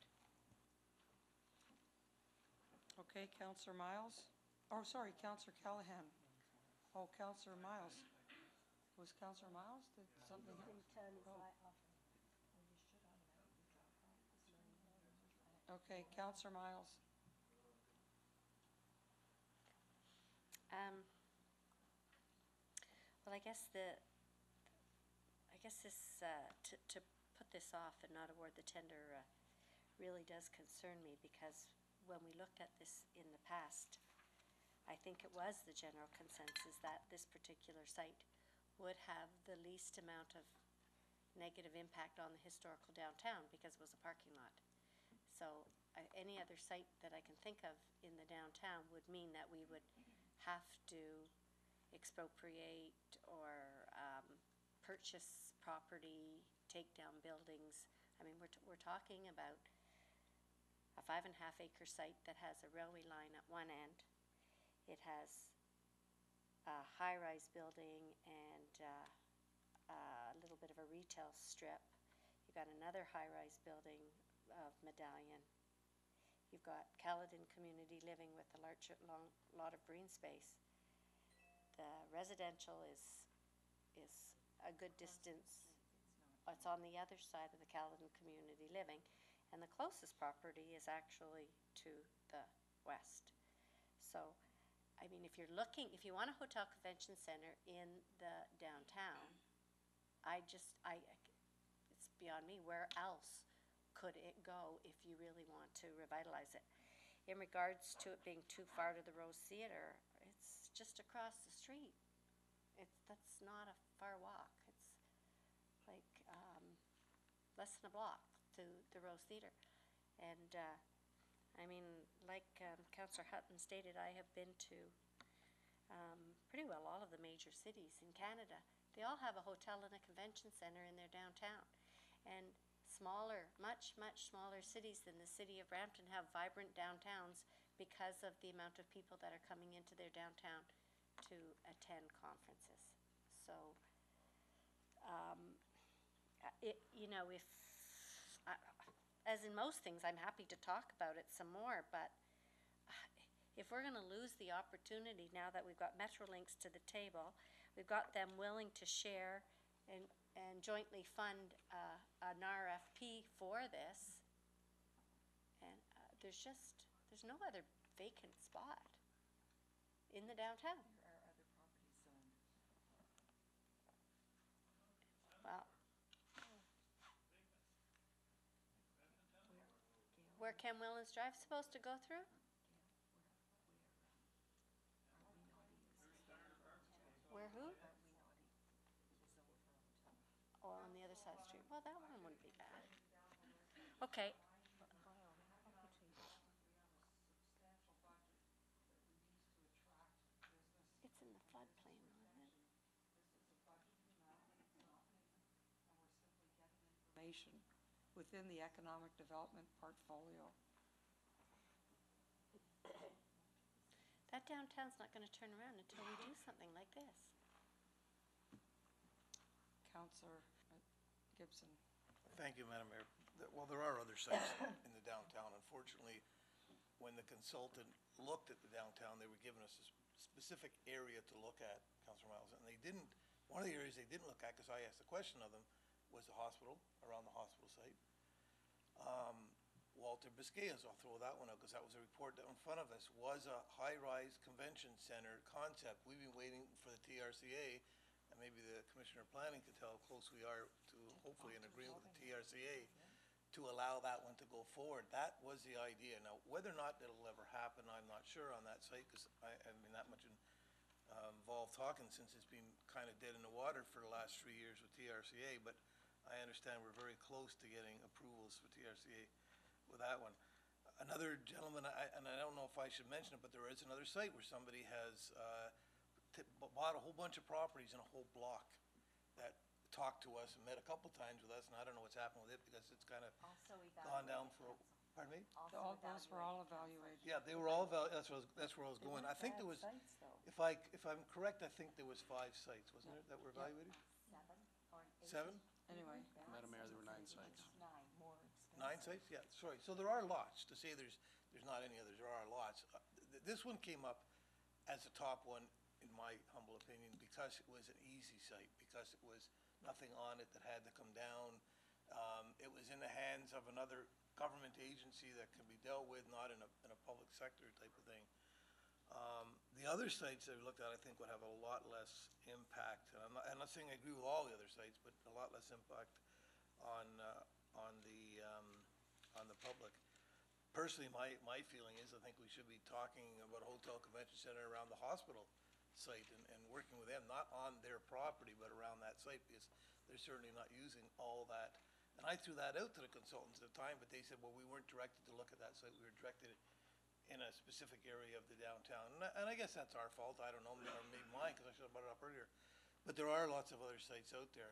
Okay, Councillor Miles? Oh, sorry, Councillor Callahan. Oh, Councillor Miles. Was Councillor Miles? Did something? Oh. Okay, Councillor Miles. Um, well, I guess the, I guess this, uh, to, to put this off and not award the tender, uh, really does concern me, because when we looked at this in the past, I think it was the general consensus that this particular site would have the least amount of negative impact on the historical downtown, because it was a parking lot. So, uh, any other site that I can think of in the downtown would mean that we would have to expropriate or um, per purchase property, take down buildings. I mean, we're, t- we're talking about a five and a half acre site that has a railway line at one end. It has a high-rise building and uh, a little bit of a retail strip. You've got another high-rise building of Medallion. You've got Caledon Community Living with a large long lot of green space. The residential is is a good distance. It's on the other side of the Caledon Community Living, and the closest property is actually to the west. So, I mean, if you're looking, if you want a hotel convention center in the downtown, I just, I, it's beyond me, where else could it go if you really want to revitalize it? In regards to it being too far to the Rose Theatre, it's just across the street. It's, that's not a far walk. It's like, um, less than a block to the Rose Theatre. And, uh, I mean, like, um, Councillor Hutton stated, I have been to, um, pretty well all of the major cities in Canada. They all have a hotel and a convention center in their downtown. And smaller, much, much smaller cities than the city of Brampton have vibrant downtowns because of the amount of people that are coming into their downtown to attend conferences. So, um, it, you know, if, uh, as in most things, I'm happy to talk about it some more, but if we're gonna lose the opportunity now that we've got Metrolinx to the table, we've got them willing to share and and jointly fund uh, an R F P for this. And uh, there's just, there's no other vacant spot in the downtown. There are other properties zoned. Well, where Ken Willens Drive supposed to go through? Where who? Oh, on the other side of the street. Well, that one wouldn't be bad. Okay. It's in the floodplain, isn't it? Information within the economic development portfolio. That downtown's not gonna turn around until we do something like this. Councillor Gibson. Thank you, Madam Mayor. Th- Well, there are other sites in the downtown. Unfortunately, when the consultant looked at the downtown, they were given us a s- specific area to look at, Councilor Miles, and they didn't, one of the areas they didn't look at, because I asked the question of them, was the hospital, around the hospital site. Um, Walter Biscayas, I'll throw that one out, because that was a report that in front of us, was a high-rise convention center concept. We've been waiting for the T R C A, and maybe the Commissioner of Planning could tell how close we are to hopefully an agreement with the T R C A to allow that one to go forward. That was the idea. Now, whether or not it'll ever happen, I'm not sure on that site, because I, I've been that much in, uh, involved talking since it's been kind of dead in the water for the last three years with T R C A, but I understand we're very close to getting approvals for T R C A with that one. Another gentleman, I, and I don't know if I should mention it, but there is another site where somebody has, uh, t- bought a whole bunch of properties in a whole block that talked to us and met a couple times with us, and I don't know what's happened with it because it's kind of Also gone down evaluated, for, a- Council. pardon me? Also All, those were all evaluated. evaluated. Yeah, they were all, val- that's where, I was- that's where I was going. I think there was, Sites, though. if I, if I'm correct, I think there was five sites, wasn't there, that were Yeah. evaluated? Seven or eight? Seven? Anyway, Madam Mayor, there were nine sites. Nine, more expensive. Nine sites, yeah, sorry, so there are lots, to say there's, there's not any others, there are lots. Uh, th- This one came up as the top one, in my humble opinion, because it was an easy site, because it was nothing on it that had to come down. Um, it was in the hands of another government agency that can be dealt with, not in a, in a public sector type of thing. Um, the other sites that we looked at, I think would have a lot less impact, and I'm not, I'm not saying I agree with all the other sites, but a lot less impact on, uh, on the, um, on the public. Personally, my, my feeling is I think we should be talking about a hotel convention center around the hospital site and, and working with them, not on their property, but around that site, because they're certainly not using all that. And I threw that out to the consultants at the time, but they said, well, we weren't directed to look at that site, we were directed in a specific area of the downtown. And I, and I guess that's our fault, I don't know, or maybe mine, because I should have brought it up earlier. But there are lots of other sites out there.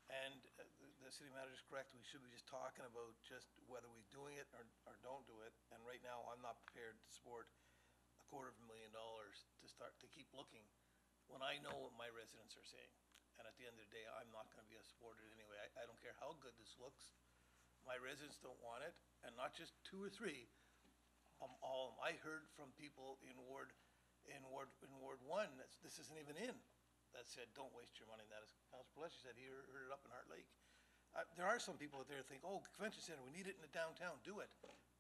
And uh, the, the city manager is correct, we should be just talking about just whether we're doing it or, or don't do it. And right now, I'm not prepared to support a quarter of a million dollars to start, to keep looking when I know what my residents are saying. And at the end of the day, I'm not gonna be a supporter anyway. I, I don't care how good this looks. My residents don't want it, and not just two or three, um, all of them. I heard from people in Ward, in Ward, in Ward One, that's, this isn't even in, that said, don't waste your money. That is, Councilor Pelletcher said, he heard heard it up in Heart Lake. Uh, there are some people out there that think, oh, convention center, we need it in the downtown, do it.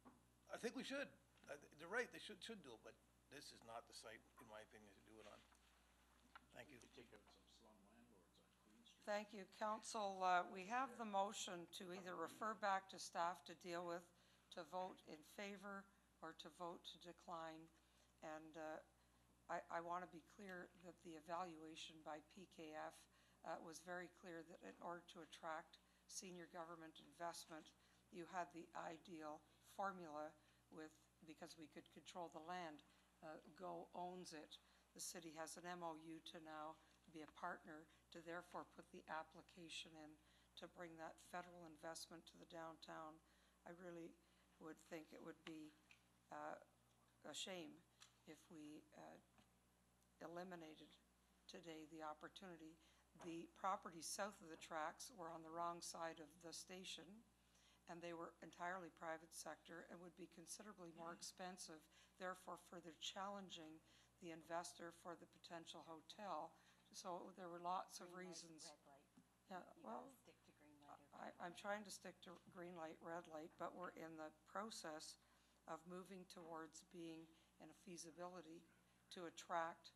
I think we should. I th- They're right, they should, should do it, but this is not the site, in my opinion, to do it on. Thank you. Take out some slum landlords on Queen Street. Thank you, council. Uh, we have the motion to either refer back to staff to deal with, to vote in favor, or to vote to decline. And uh, I, I want to be clear that the evaluation by P K F uh, was very clear that in order to attract senior government investment, you had the ideal formula with, because we could control the land, uh, Go owns it. The city has an M O U to now be a partner, to therefore put the application in to bring that federal investment to the downtown. I really would think it would be uh, a shame if we uh, eliminated today the opportunity. The properties south of the tracks were on the wrong side of the station, and they were entirely private sector and would be considerably more expensive, therefore further challenging the investor for the potential hotel. So there were lots of reasons. Red light. Yeah, You well, gotta stick to green light or I, I'm trying to stick to green light, red light, but we're in the process of moving towards being in a feasibility to attract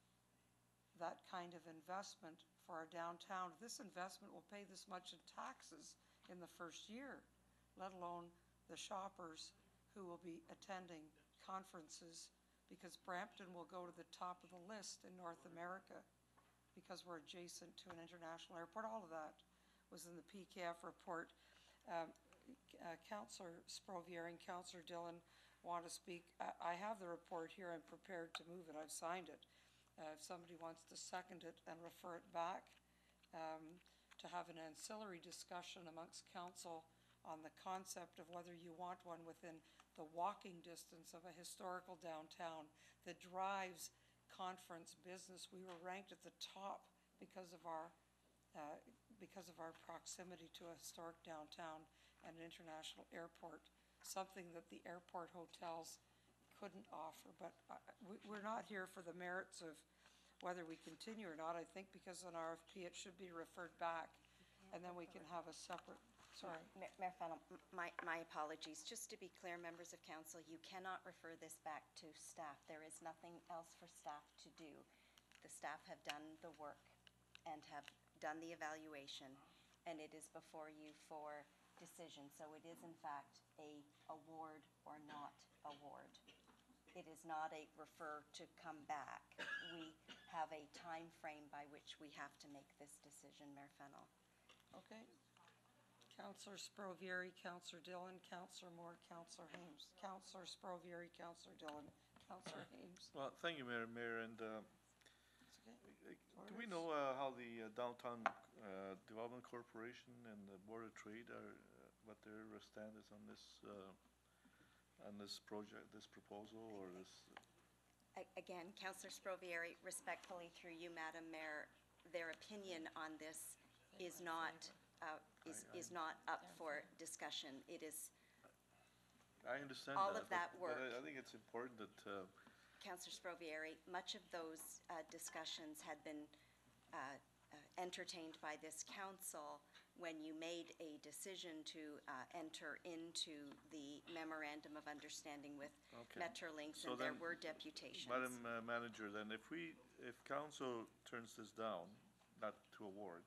that kind of investment for our downtown. This investment will pay this much in taxes in the first year, let alone the shoppers who will be attending conferences, because Brampton will go to the top of the list in North America because we're adjacent to an international airport. All of that was in the P K F report. Um, uh, Councillor Sprovier and Councillor Dillon want to speak. I, I have the report here. I'm prepared to move it. I've signed it. Uh, if somebody wants to second it and refer it back, um, to have an ancillary discussion amongst council on the concept of whether you want one within the walking distance of a historical downtown that drives conference business. We were ranked at the top because of our uh, because of our proximity to a historic downtown and an international airport, something that the airport hotels couldn't offer. But uh, we, we're not here for the merits of whether we continue or not. I think because on R F P it should be referred back, and then we can have a separate. Sorry. Ma- Mayor Fennell, m- my, my apologies. Just to be clear, members of council, you cannot refer this back to staff. There is nothing else for staff to do. The staff have done the work and have done the evaluation, and it is before you for decision. So it is in fact a award or not award. It is not a refer to come back. We have a time frame by which we have to make this decision, Mayor Fennell. Okay. Councillor Sprovieri, Councillor Dillon, Councillor Moore, Councillor Hames. Councillor Sprovieri, Councillor Dillon, Councillor Hames. Well, thank you, Mayor, Mayor, and, uh, It's okay. do we know, uh, how the uh, Downtown, uh, Development Corporation and the Board of Trade are, uh, what their uh, stand is on this, uh, on this project, this proposal, or this? A- Again, Councillor Sprovieri, respectfully through you, Madam Mayor, their opinion on this is not, uh, is, I- is not up for discussion. It is, I understand All that, of that but- work. But I, I think it's important that, uh, Councillor Sprovieri, much of those uh, discussions had been uh, uh, entertained by this council when you made a decision to uh, enter into the memorandum of understanding with Okay. Metrolinx, So and there then, were deputations. Madam uh, Manager, then if we, if council turns this down, not to award,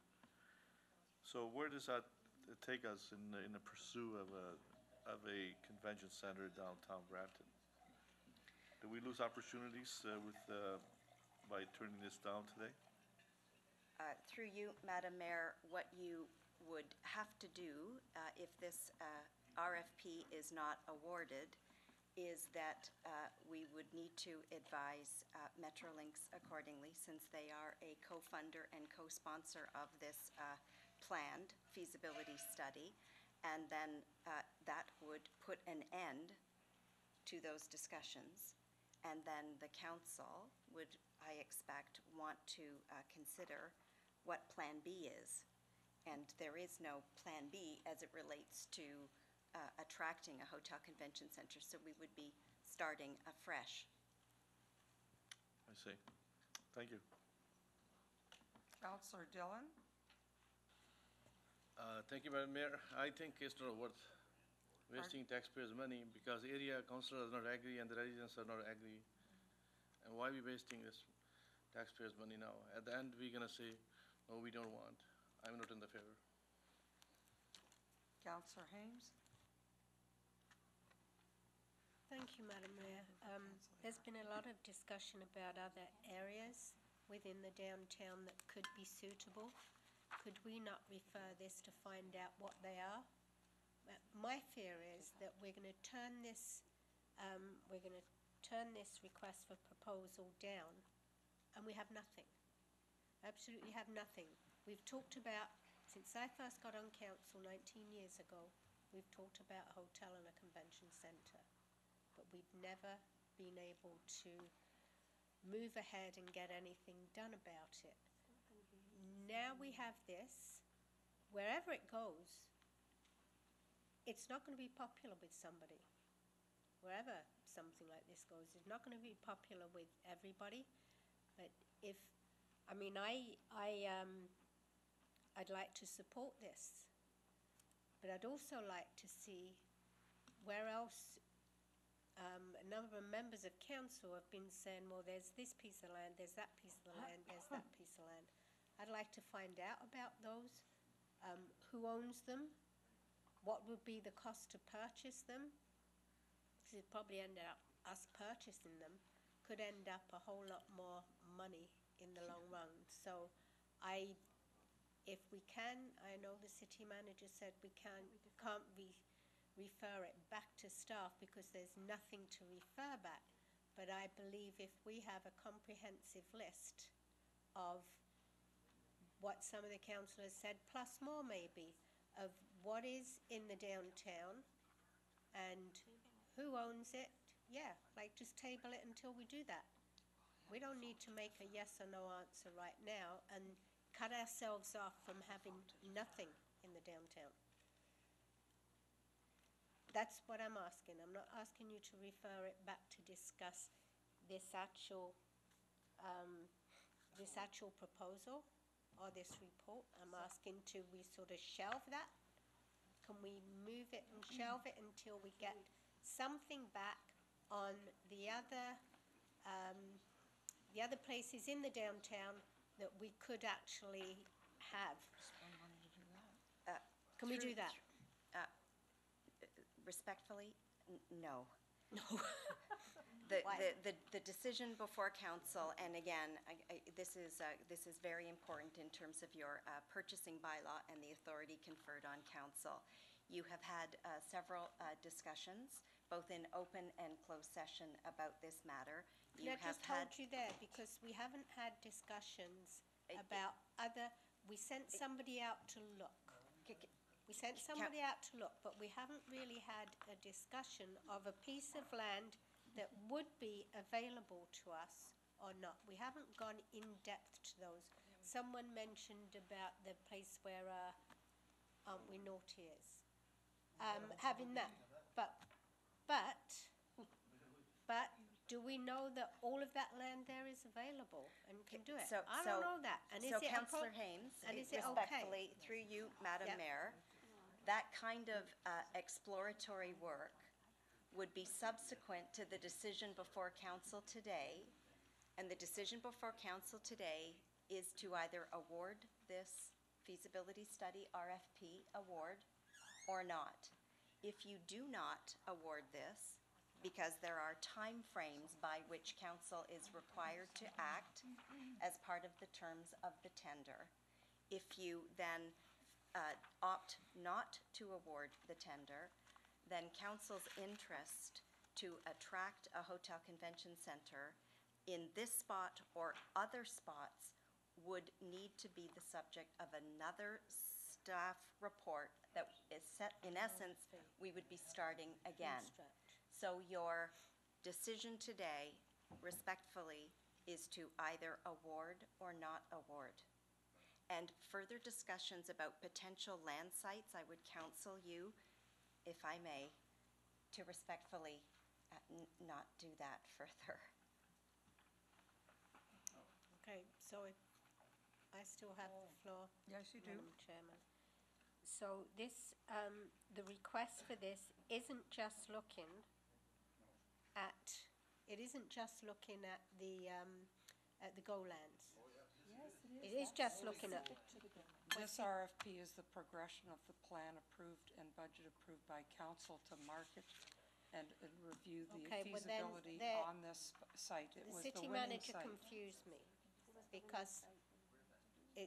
so where does that uh, take us in, the- in the pursuit of a, of a convention center downtown Brampton? Do we lose opportunities uh, with, uh, by turning this down today? Uh, Through you, Madam Mayor, what you would have to do uh, if this uh, R F P is not awarded is that uh, we would need to advise uh, Metrolinx accordingly, since they are a co-funder and co-sponsor of this uh, planned feasibility study, and then uh, that would put an end to those discussions. And then the council would, I expect, want to uh, consider what Plan B is. And there is no Plan B as it relates to uh, attracting a hotel convention center, so we would be starting afresh. I see. Thank you. Councillor Dillon? Uh, Thank you, Madam Mayor. I think it's not worth wasting taxpayers' money because area council does not agree and the residents are not agree. And why we wasting this taxpayers' money now? At the end, we're gonna say, no, we don't want. I'm not in the favor. Councillor Hames? Thank you, Madam Mayor. Um, there's been a lot of discussion about other areas within the downtown that could be suitable. Could we not refer this to find out what they are? Uh, My fear is that we're going to turn this, um, we're going to turn this request for proposal down, and we have nothing. Absolutely have nothing. We've talked about, since I first got on council nineteen years ago, we've talked about a hotel and a convention centre, but we've never been able to move ahead and get anything done about it. Now we have this, wherever it goes, it's not going to be popular with somebody. Wherever something like this goes, it's not going to be popular with everybody. But if, I mean, I, I, um, I'd like to support this, but I'd also like to see where else. Um, a number of members of council have been saying, well, there's this piece of land, there's that piece of land, there's that piece of land. I'd like to find out about those, um, who owns them, what would be the cost to purchase them. Because it'd probably end up, us purchasing them, could end up a whole lot more money in the long run. So I, if we can, I know the city manager said we can, can't re- refer it back to staff because there's nothing to refer back. But I believe if we have a comprehensive list of what some of the councillors said, plus more maybe, of what is in the downtown and who owns it, yeah, like just table it until we do that. We don't need to make a yes or no answer right now and cut ourselves off from having nothing in the downtown. That's what I'm asking. I'm not asking you to refer it back to discuss this actual, um, this actual proposal or this report. I'm asking to we sort of shelve that. Can we move it and shelve it until we get something back on the other, um, the other places in the downtown that we could actually have? Uh, Can we do through- that? uh, Respectfully, n- no. No. The, Why? the, the, the decision before council, and again, I, I, this is, uh, this is very important in terms of your, uh, purchasing bylaw and the authority conferred on council. You have had, uh, several, uh, discussions, both in open and closed session about this matter. You I have just had, hold you there because we haven't had discussions Uh, about other, we sent somebody out to look. c- c- We sent somebody out to look, but we haven't really had a discussion of a piece of land that would be available to us or not. We haven't gone in depth to those. Someone mentioned about the place where, uh, Aren't We Naughty is. Um, having that, but, but, but do we know that all of that land there is available and can do it? so, I so. don't know that. And is So it appro- Councillor Haynes, and uh, is it okay? respectfully, through you, Madam Yeah. Mayor, that kind of uh, exploratory work would be subsequent to the decision before council today. And the decision before council today is to either award this feasibility study R F P award or not. If you do not award this, because there are timeframes by which council is required to act as part of the terms of the tender, if you then uh, opt not to award the tender, then council's interest to attract a hotel convention center in this spot or other spots would need to be the subject of another s- staff report that is set, in essence, we would be starting again. So your decision today, respectfully, is to either award or not award. And further discussions about potential land sites, I would counsel you, if I may, to respectfully uh, n- not do that further. Okay, so if I still have the floor. Yes, you do. Madam Chairman. So this, um, the request for this isn't just looking at, it isn't just looking at the, um, at the GoLands. It is just looking at, This R F P is the progression of the plan approved and budget approved by council to market and and review the Okay, well then, feasibility there- on this site. It the was the city winning manager site. confused me because it,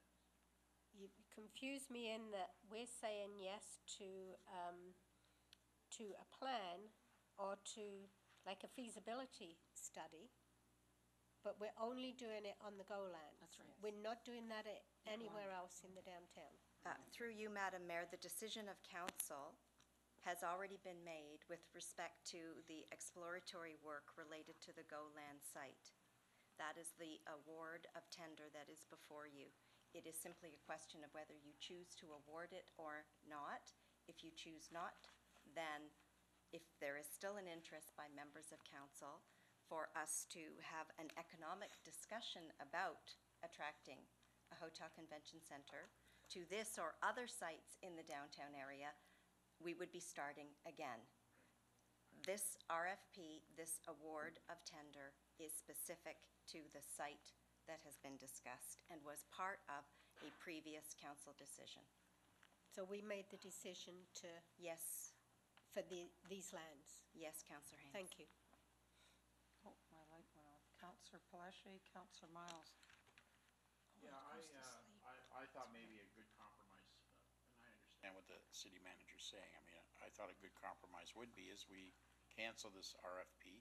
you confused me in that we're saying yes to, um, to a plan or to, like a feasibility study, but we're only doing it on the GoLands. That's right. We're not doing that at anywhere else in the downtown. Uh, Through you, Madam Mayor, the decision of council has already been made with respect to the exploratory work related to the GoLand site. That is the award of tender that is before you. It is simply a question of whether you choose to award it or not. If you choose not, then if there is still an interest by members of council for us to have an economic discussion about attracting a hotel convention center to this or other sites in the downtown area, we would be starting again. This R F P, this award of tender, is specific to the site that has been discussed and was part of a previous council decision. So we made the decision to, Yes, for the, these lands. yes, Councillor Haynes. Thank you. Oh, my light went off. Councillor Palache, Councillor Miles. Yeah, I, uh, I, I thought maybe a good compromise, uh, and I understand what the city manager's saying. I mean, I thought a good compromise would be is we cancel this R F P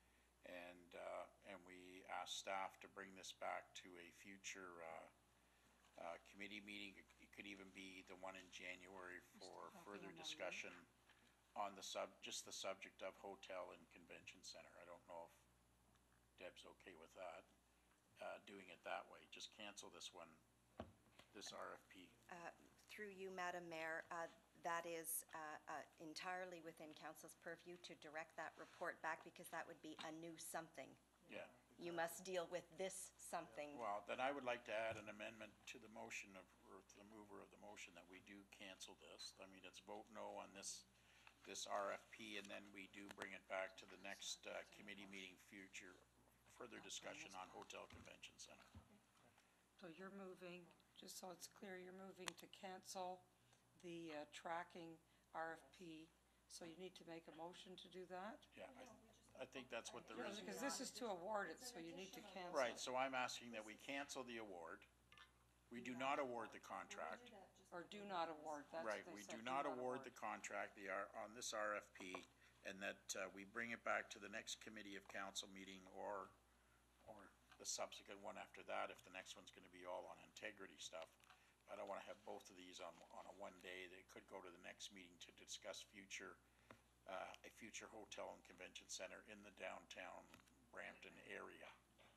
and, uh, and we ask staff to bring this back to a future, uh, uh, committee meeting. It it could even be the one in January for further discussion on the sub, just the subject of hotel and convention center. I don't know if Deb's okay with that, uh, doing it that way. Just cancel this one, this R F P. Uh, Through you, Madam Mayor, uh, that is uh, uh, entirely within council's purview to direct that report back because that would be a new something. Yeah. You must deal with this something. Well, then I would like to add an amendment to the motion of, or to the mover of the motion that we do cancel this. I mean, it's vote no on this, this R F P, and then we do bring it back to the next uh, committee meeting, future, further discussion on hotel convention center. So you're moving, just so it's clear, you're moving to cancel the uh, tracking R F P, so you need to make a motion to do that? Yeah, I, I think that's what the reason. Because this is to award it, so you need to cancel. Right, so I'm asking that we cancel the award. We do not award the contract. Or do not award, that's what Right, they we said, do not award the contract, the, R- on this R F P, and that uh, we bring it back to the next committee of council meeting or, or the subsequent one after that, if the next one's gonna be all on integrity stuff. I don't wanna have both of these on, on a one day. They could go to the next meeting to discuss future, uh, a future hotel and convention center in the downtown Brampton area.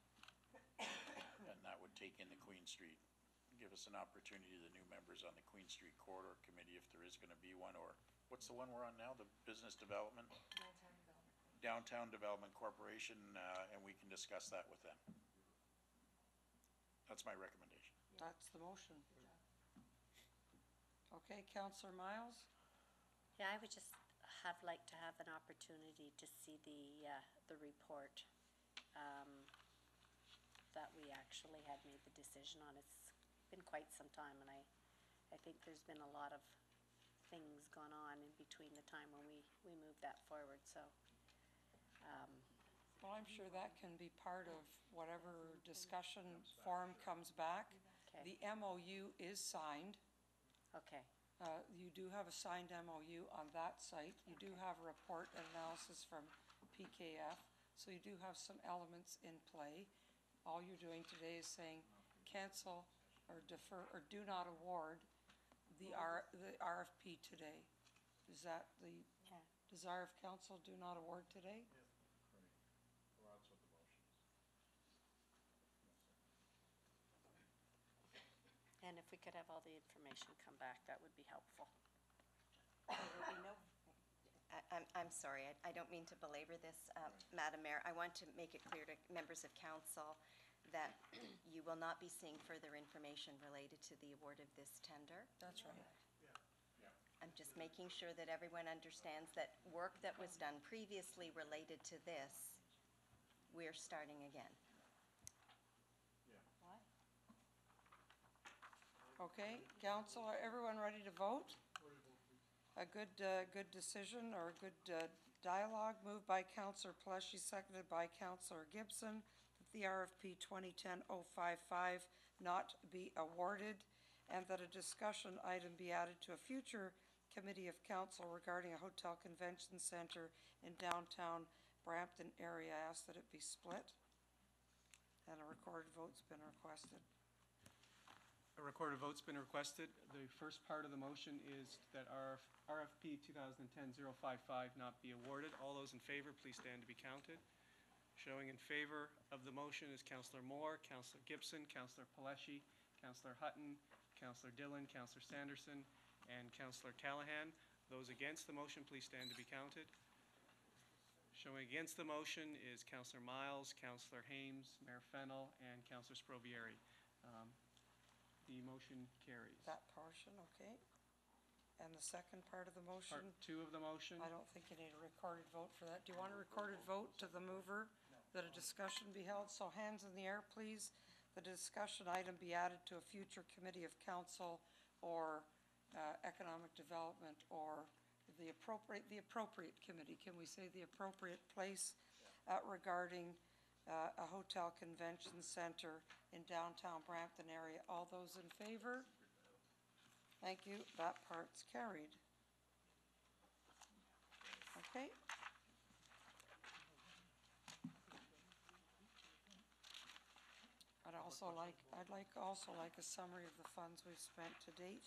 And that would take in the Queen Street, give us an opportunity, the new members on the Queen Street Corridor Committee, if there is gonna be one, or what's the one we're on now, the Business Development? Downtown Development. Downtown Development Corporation, uh, and we can discuss that with them. That's my recommendation. That's the motion. Okay, Councillor Miles? Yeah, I would just have liked to have an opportunity to see the, uh, the report, um, that we actually had made the decision on. It's been quite some time, and I, I think there's been a lot of things gone on in between the time when we, we moved that forward, so, um, Well, I'm sure that can be part of whatever discussion form comes back. Okay. The M O U is signed. okay. Uh, You do have a signed M O U on that site. You do have a report and analysis from P K F, so you do have some elements in play. All you're doing today is saying cancel or defer, or do not award the R, the R F P today. Is that the Yeah. desire of council, do not award today? And if we could have all the information come back, that would be helpful. There will be no, I, I'm, I'm sorry, I, I don't mean to belabor this, uh, Madam Mayor. I want to make it clear to members of council that you will not be seeing further information related to the award of this tender. That's right. I'm just making sure that everyone understands that work that was done previously related to this, we're starting again. Okay, council, are everyone ready to vote? A good, uh, good decision or a good uh, dialogue moved by Councillor Pleshy, seconded by Councillor Gibson, that the R F P twenty ten oh five five not be awarded, and that a discussion item be added to a future committee of council regarding a hotel convention center in downtown Brampton area. I ask that it be split, and a recorded vote's been requested. A recorded vote's been requested. The first part of the motion is that our R F P twenty ten oh five five not be awarded. All those in favor, please stand to be counted. Showing in favor of the motion is Councillor Moore, Councillor Gibson, Councillor Paleshi, Councillor Hutton, Councillor Dillon, Councillor Sanderson, and Councillor Callahan. Those against the motion, please stand to be counted. Showing against the motion is Councillor Miles, Councillor Hames, Mayor Fennell, and Councillor Sprovieri. Um, The motion carries. That portion, okay. And the second part of the motion? Part two of the motion. I don't think you need a recorded vote for that. Do you want a recorded vote to the mover that a discussion be held? So hands in the air, please. The discussion item be added to a future committee of council or uh, economic development or the appropriate, the appropriate committee. Can we say the appropriate place uh, regarding Uh, a hotel convention center in downtown Brampton area. All those in favor? Thank you, that part's carried. Okay. I'd also like, I'd like, also like a summary of the funds we've spent to date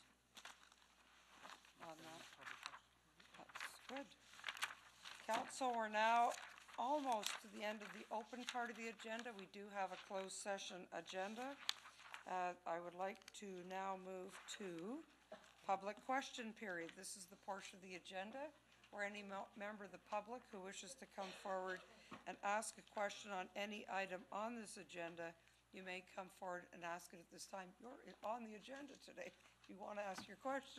on that. That's good. Council, we're now almost to the end of the open part of the agenda. We do have a closed session agenda. Uh, I would like to now move to public question period. This is the portion of the agenda where any mo- member of the public who wishes to come forward and ask a question on any item on this agenda, you may come forward and ask it at this time. You're on the agenda today. If you want to ask your question.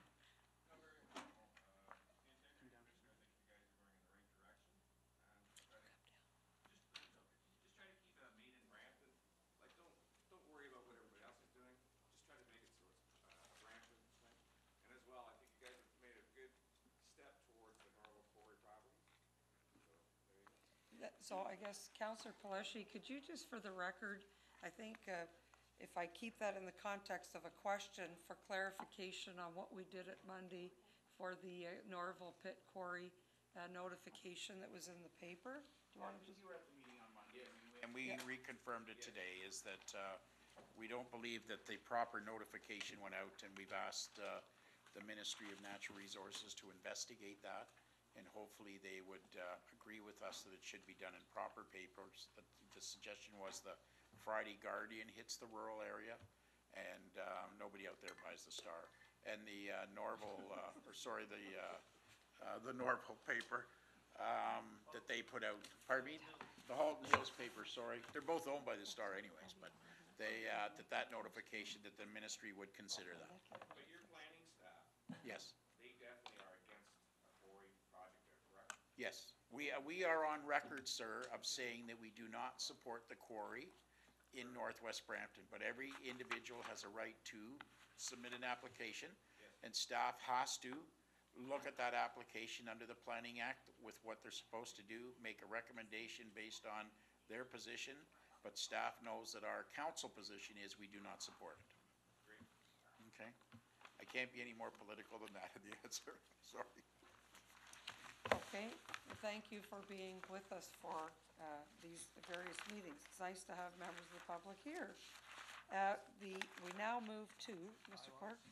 So I guess, Councillor Paleshi, could you just, for the record, I think uh, if I keep that in the context of a question for clarification on what we did at Monday for the uh, Norville Pit Quarry uh, notification that was in the paper? Do you want to just? You were at the meeting on Monday, and we reconfirmed it today, is that uh, we don't believe that the proper notification went out, and we've asked uh, the Ministry of Natural Resources to investigate that. And hopefully they would uh, agree with us that it should be done in proper papers. The, the suggestion was the Friday Guardian hits the rural area, and um, nobody out there buys the Star. And the uh, Norville, uh, or sorry, the uh, uh, the Norville paper um, that they put out. Pardon me, the Halton Hills paper. Sorry, they're both owned by the Star, anyways. But they uh, that that notification that the ministry would consider that. But your planning staff, Yes. they definitely are against a quarry project there, correct? Yes, we, uh, we are on record, sir, of saying that we do not support the quarry in Northwest Brampton, but every individual has a right to submit an application, and staff has to look at that application under the Planning Act with what they're supposed to do, make a recommendation based on their position, but staff knows that our council position is we do not support it. Okay? I can't be any more political than that in the answer, sorry. Okay, thank you for being with us for uh, these various meetings. It's nice to have members of the public here. Uh, The, we now move to, Mister Clerk,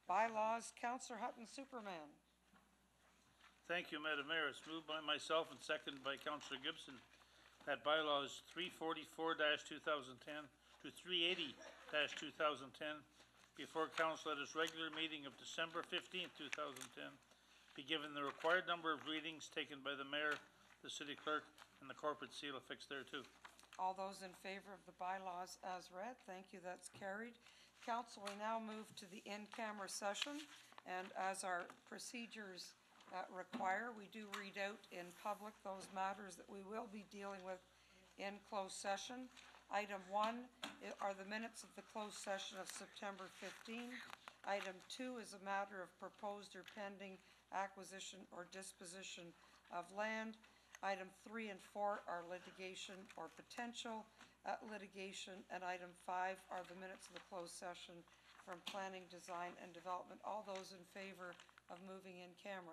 Bylaws, Councillor Hutton Superman. Thank you, Madam Mayor. It's moved by myself and seconded by Councillor Gibson that bylaws three forty-four two thousand ten to three eighty two thousand ten before council at its regular meeting of December fifteenth, two thousand ten, be given the required number of readings taken by the mayor, the city clerk, and the corporate seal affixed thereto. All those in favor of the bylaws as read, thank you, that's carried. Council, we now move to the in-camera session, and as our procedures uh, require, we do read out in public those matters that we will be dealing with in closed session. Item one i- are the minutes of the closed session of September fifteenth. Item two is a matter of proposed or pending acquisition or disposition of land. Item three and four are litigation or potential uh, litigation, and item five are the minutes of the closed session from planning, design, and development. All those in favor of moving in camera?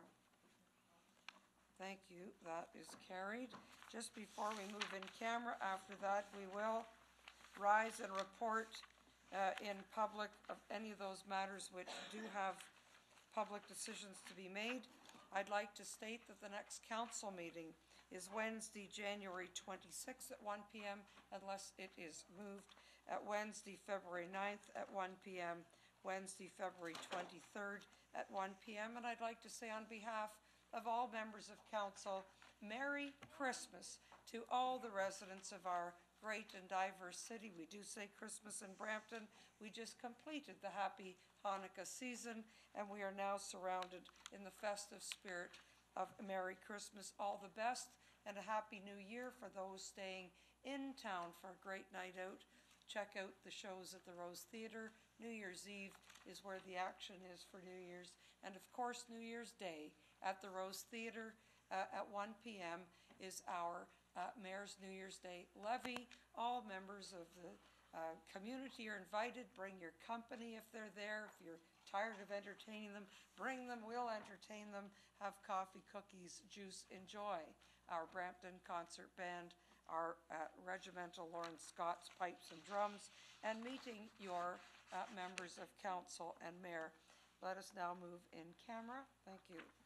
Thank you, that is carried. Just before we move in camera, after that, we will rise and report uh, in public of any of those matters which do have public decisions to be made. I'd like to state that the next council meeting is Wednesday, January twenty-sixth at one P M unless it is moved, at Wednesday, February ninth at one P M, Wednesday, February twenty-third at one P M And I'd like to say on behalf of all members of council, Merry Christmas to all the residents of our great and diverse city. We do say Christmas in Brampton. We just completed the happy Hanukkah season, and we are now surrounded in the festive spirit of Merry Christmas. All the best and a Happy New Year for those staying in town for a great night out. Check out the shows at the Rose Theatre. New Year's Eve is where the action is for New Year's. And of course, New Year's Day at the Rose Theatre uh, at one P M is our uh, Mayor's New Year's Day levee. All members of the uh, community are invited. Bring your company if they're there. If you're tired of entertaining them, bring them. We'll entertain them. Have coffee, cookies, juice. Enjoy our Brampton Concert Band, our uh, regimental Lawrence Scott's pipes and drums, and meeting your uh, members of council and mayor. Let us now move in camera. Thank you.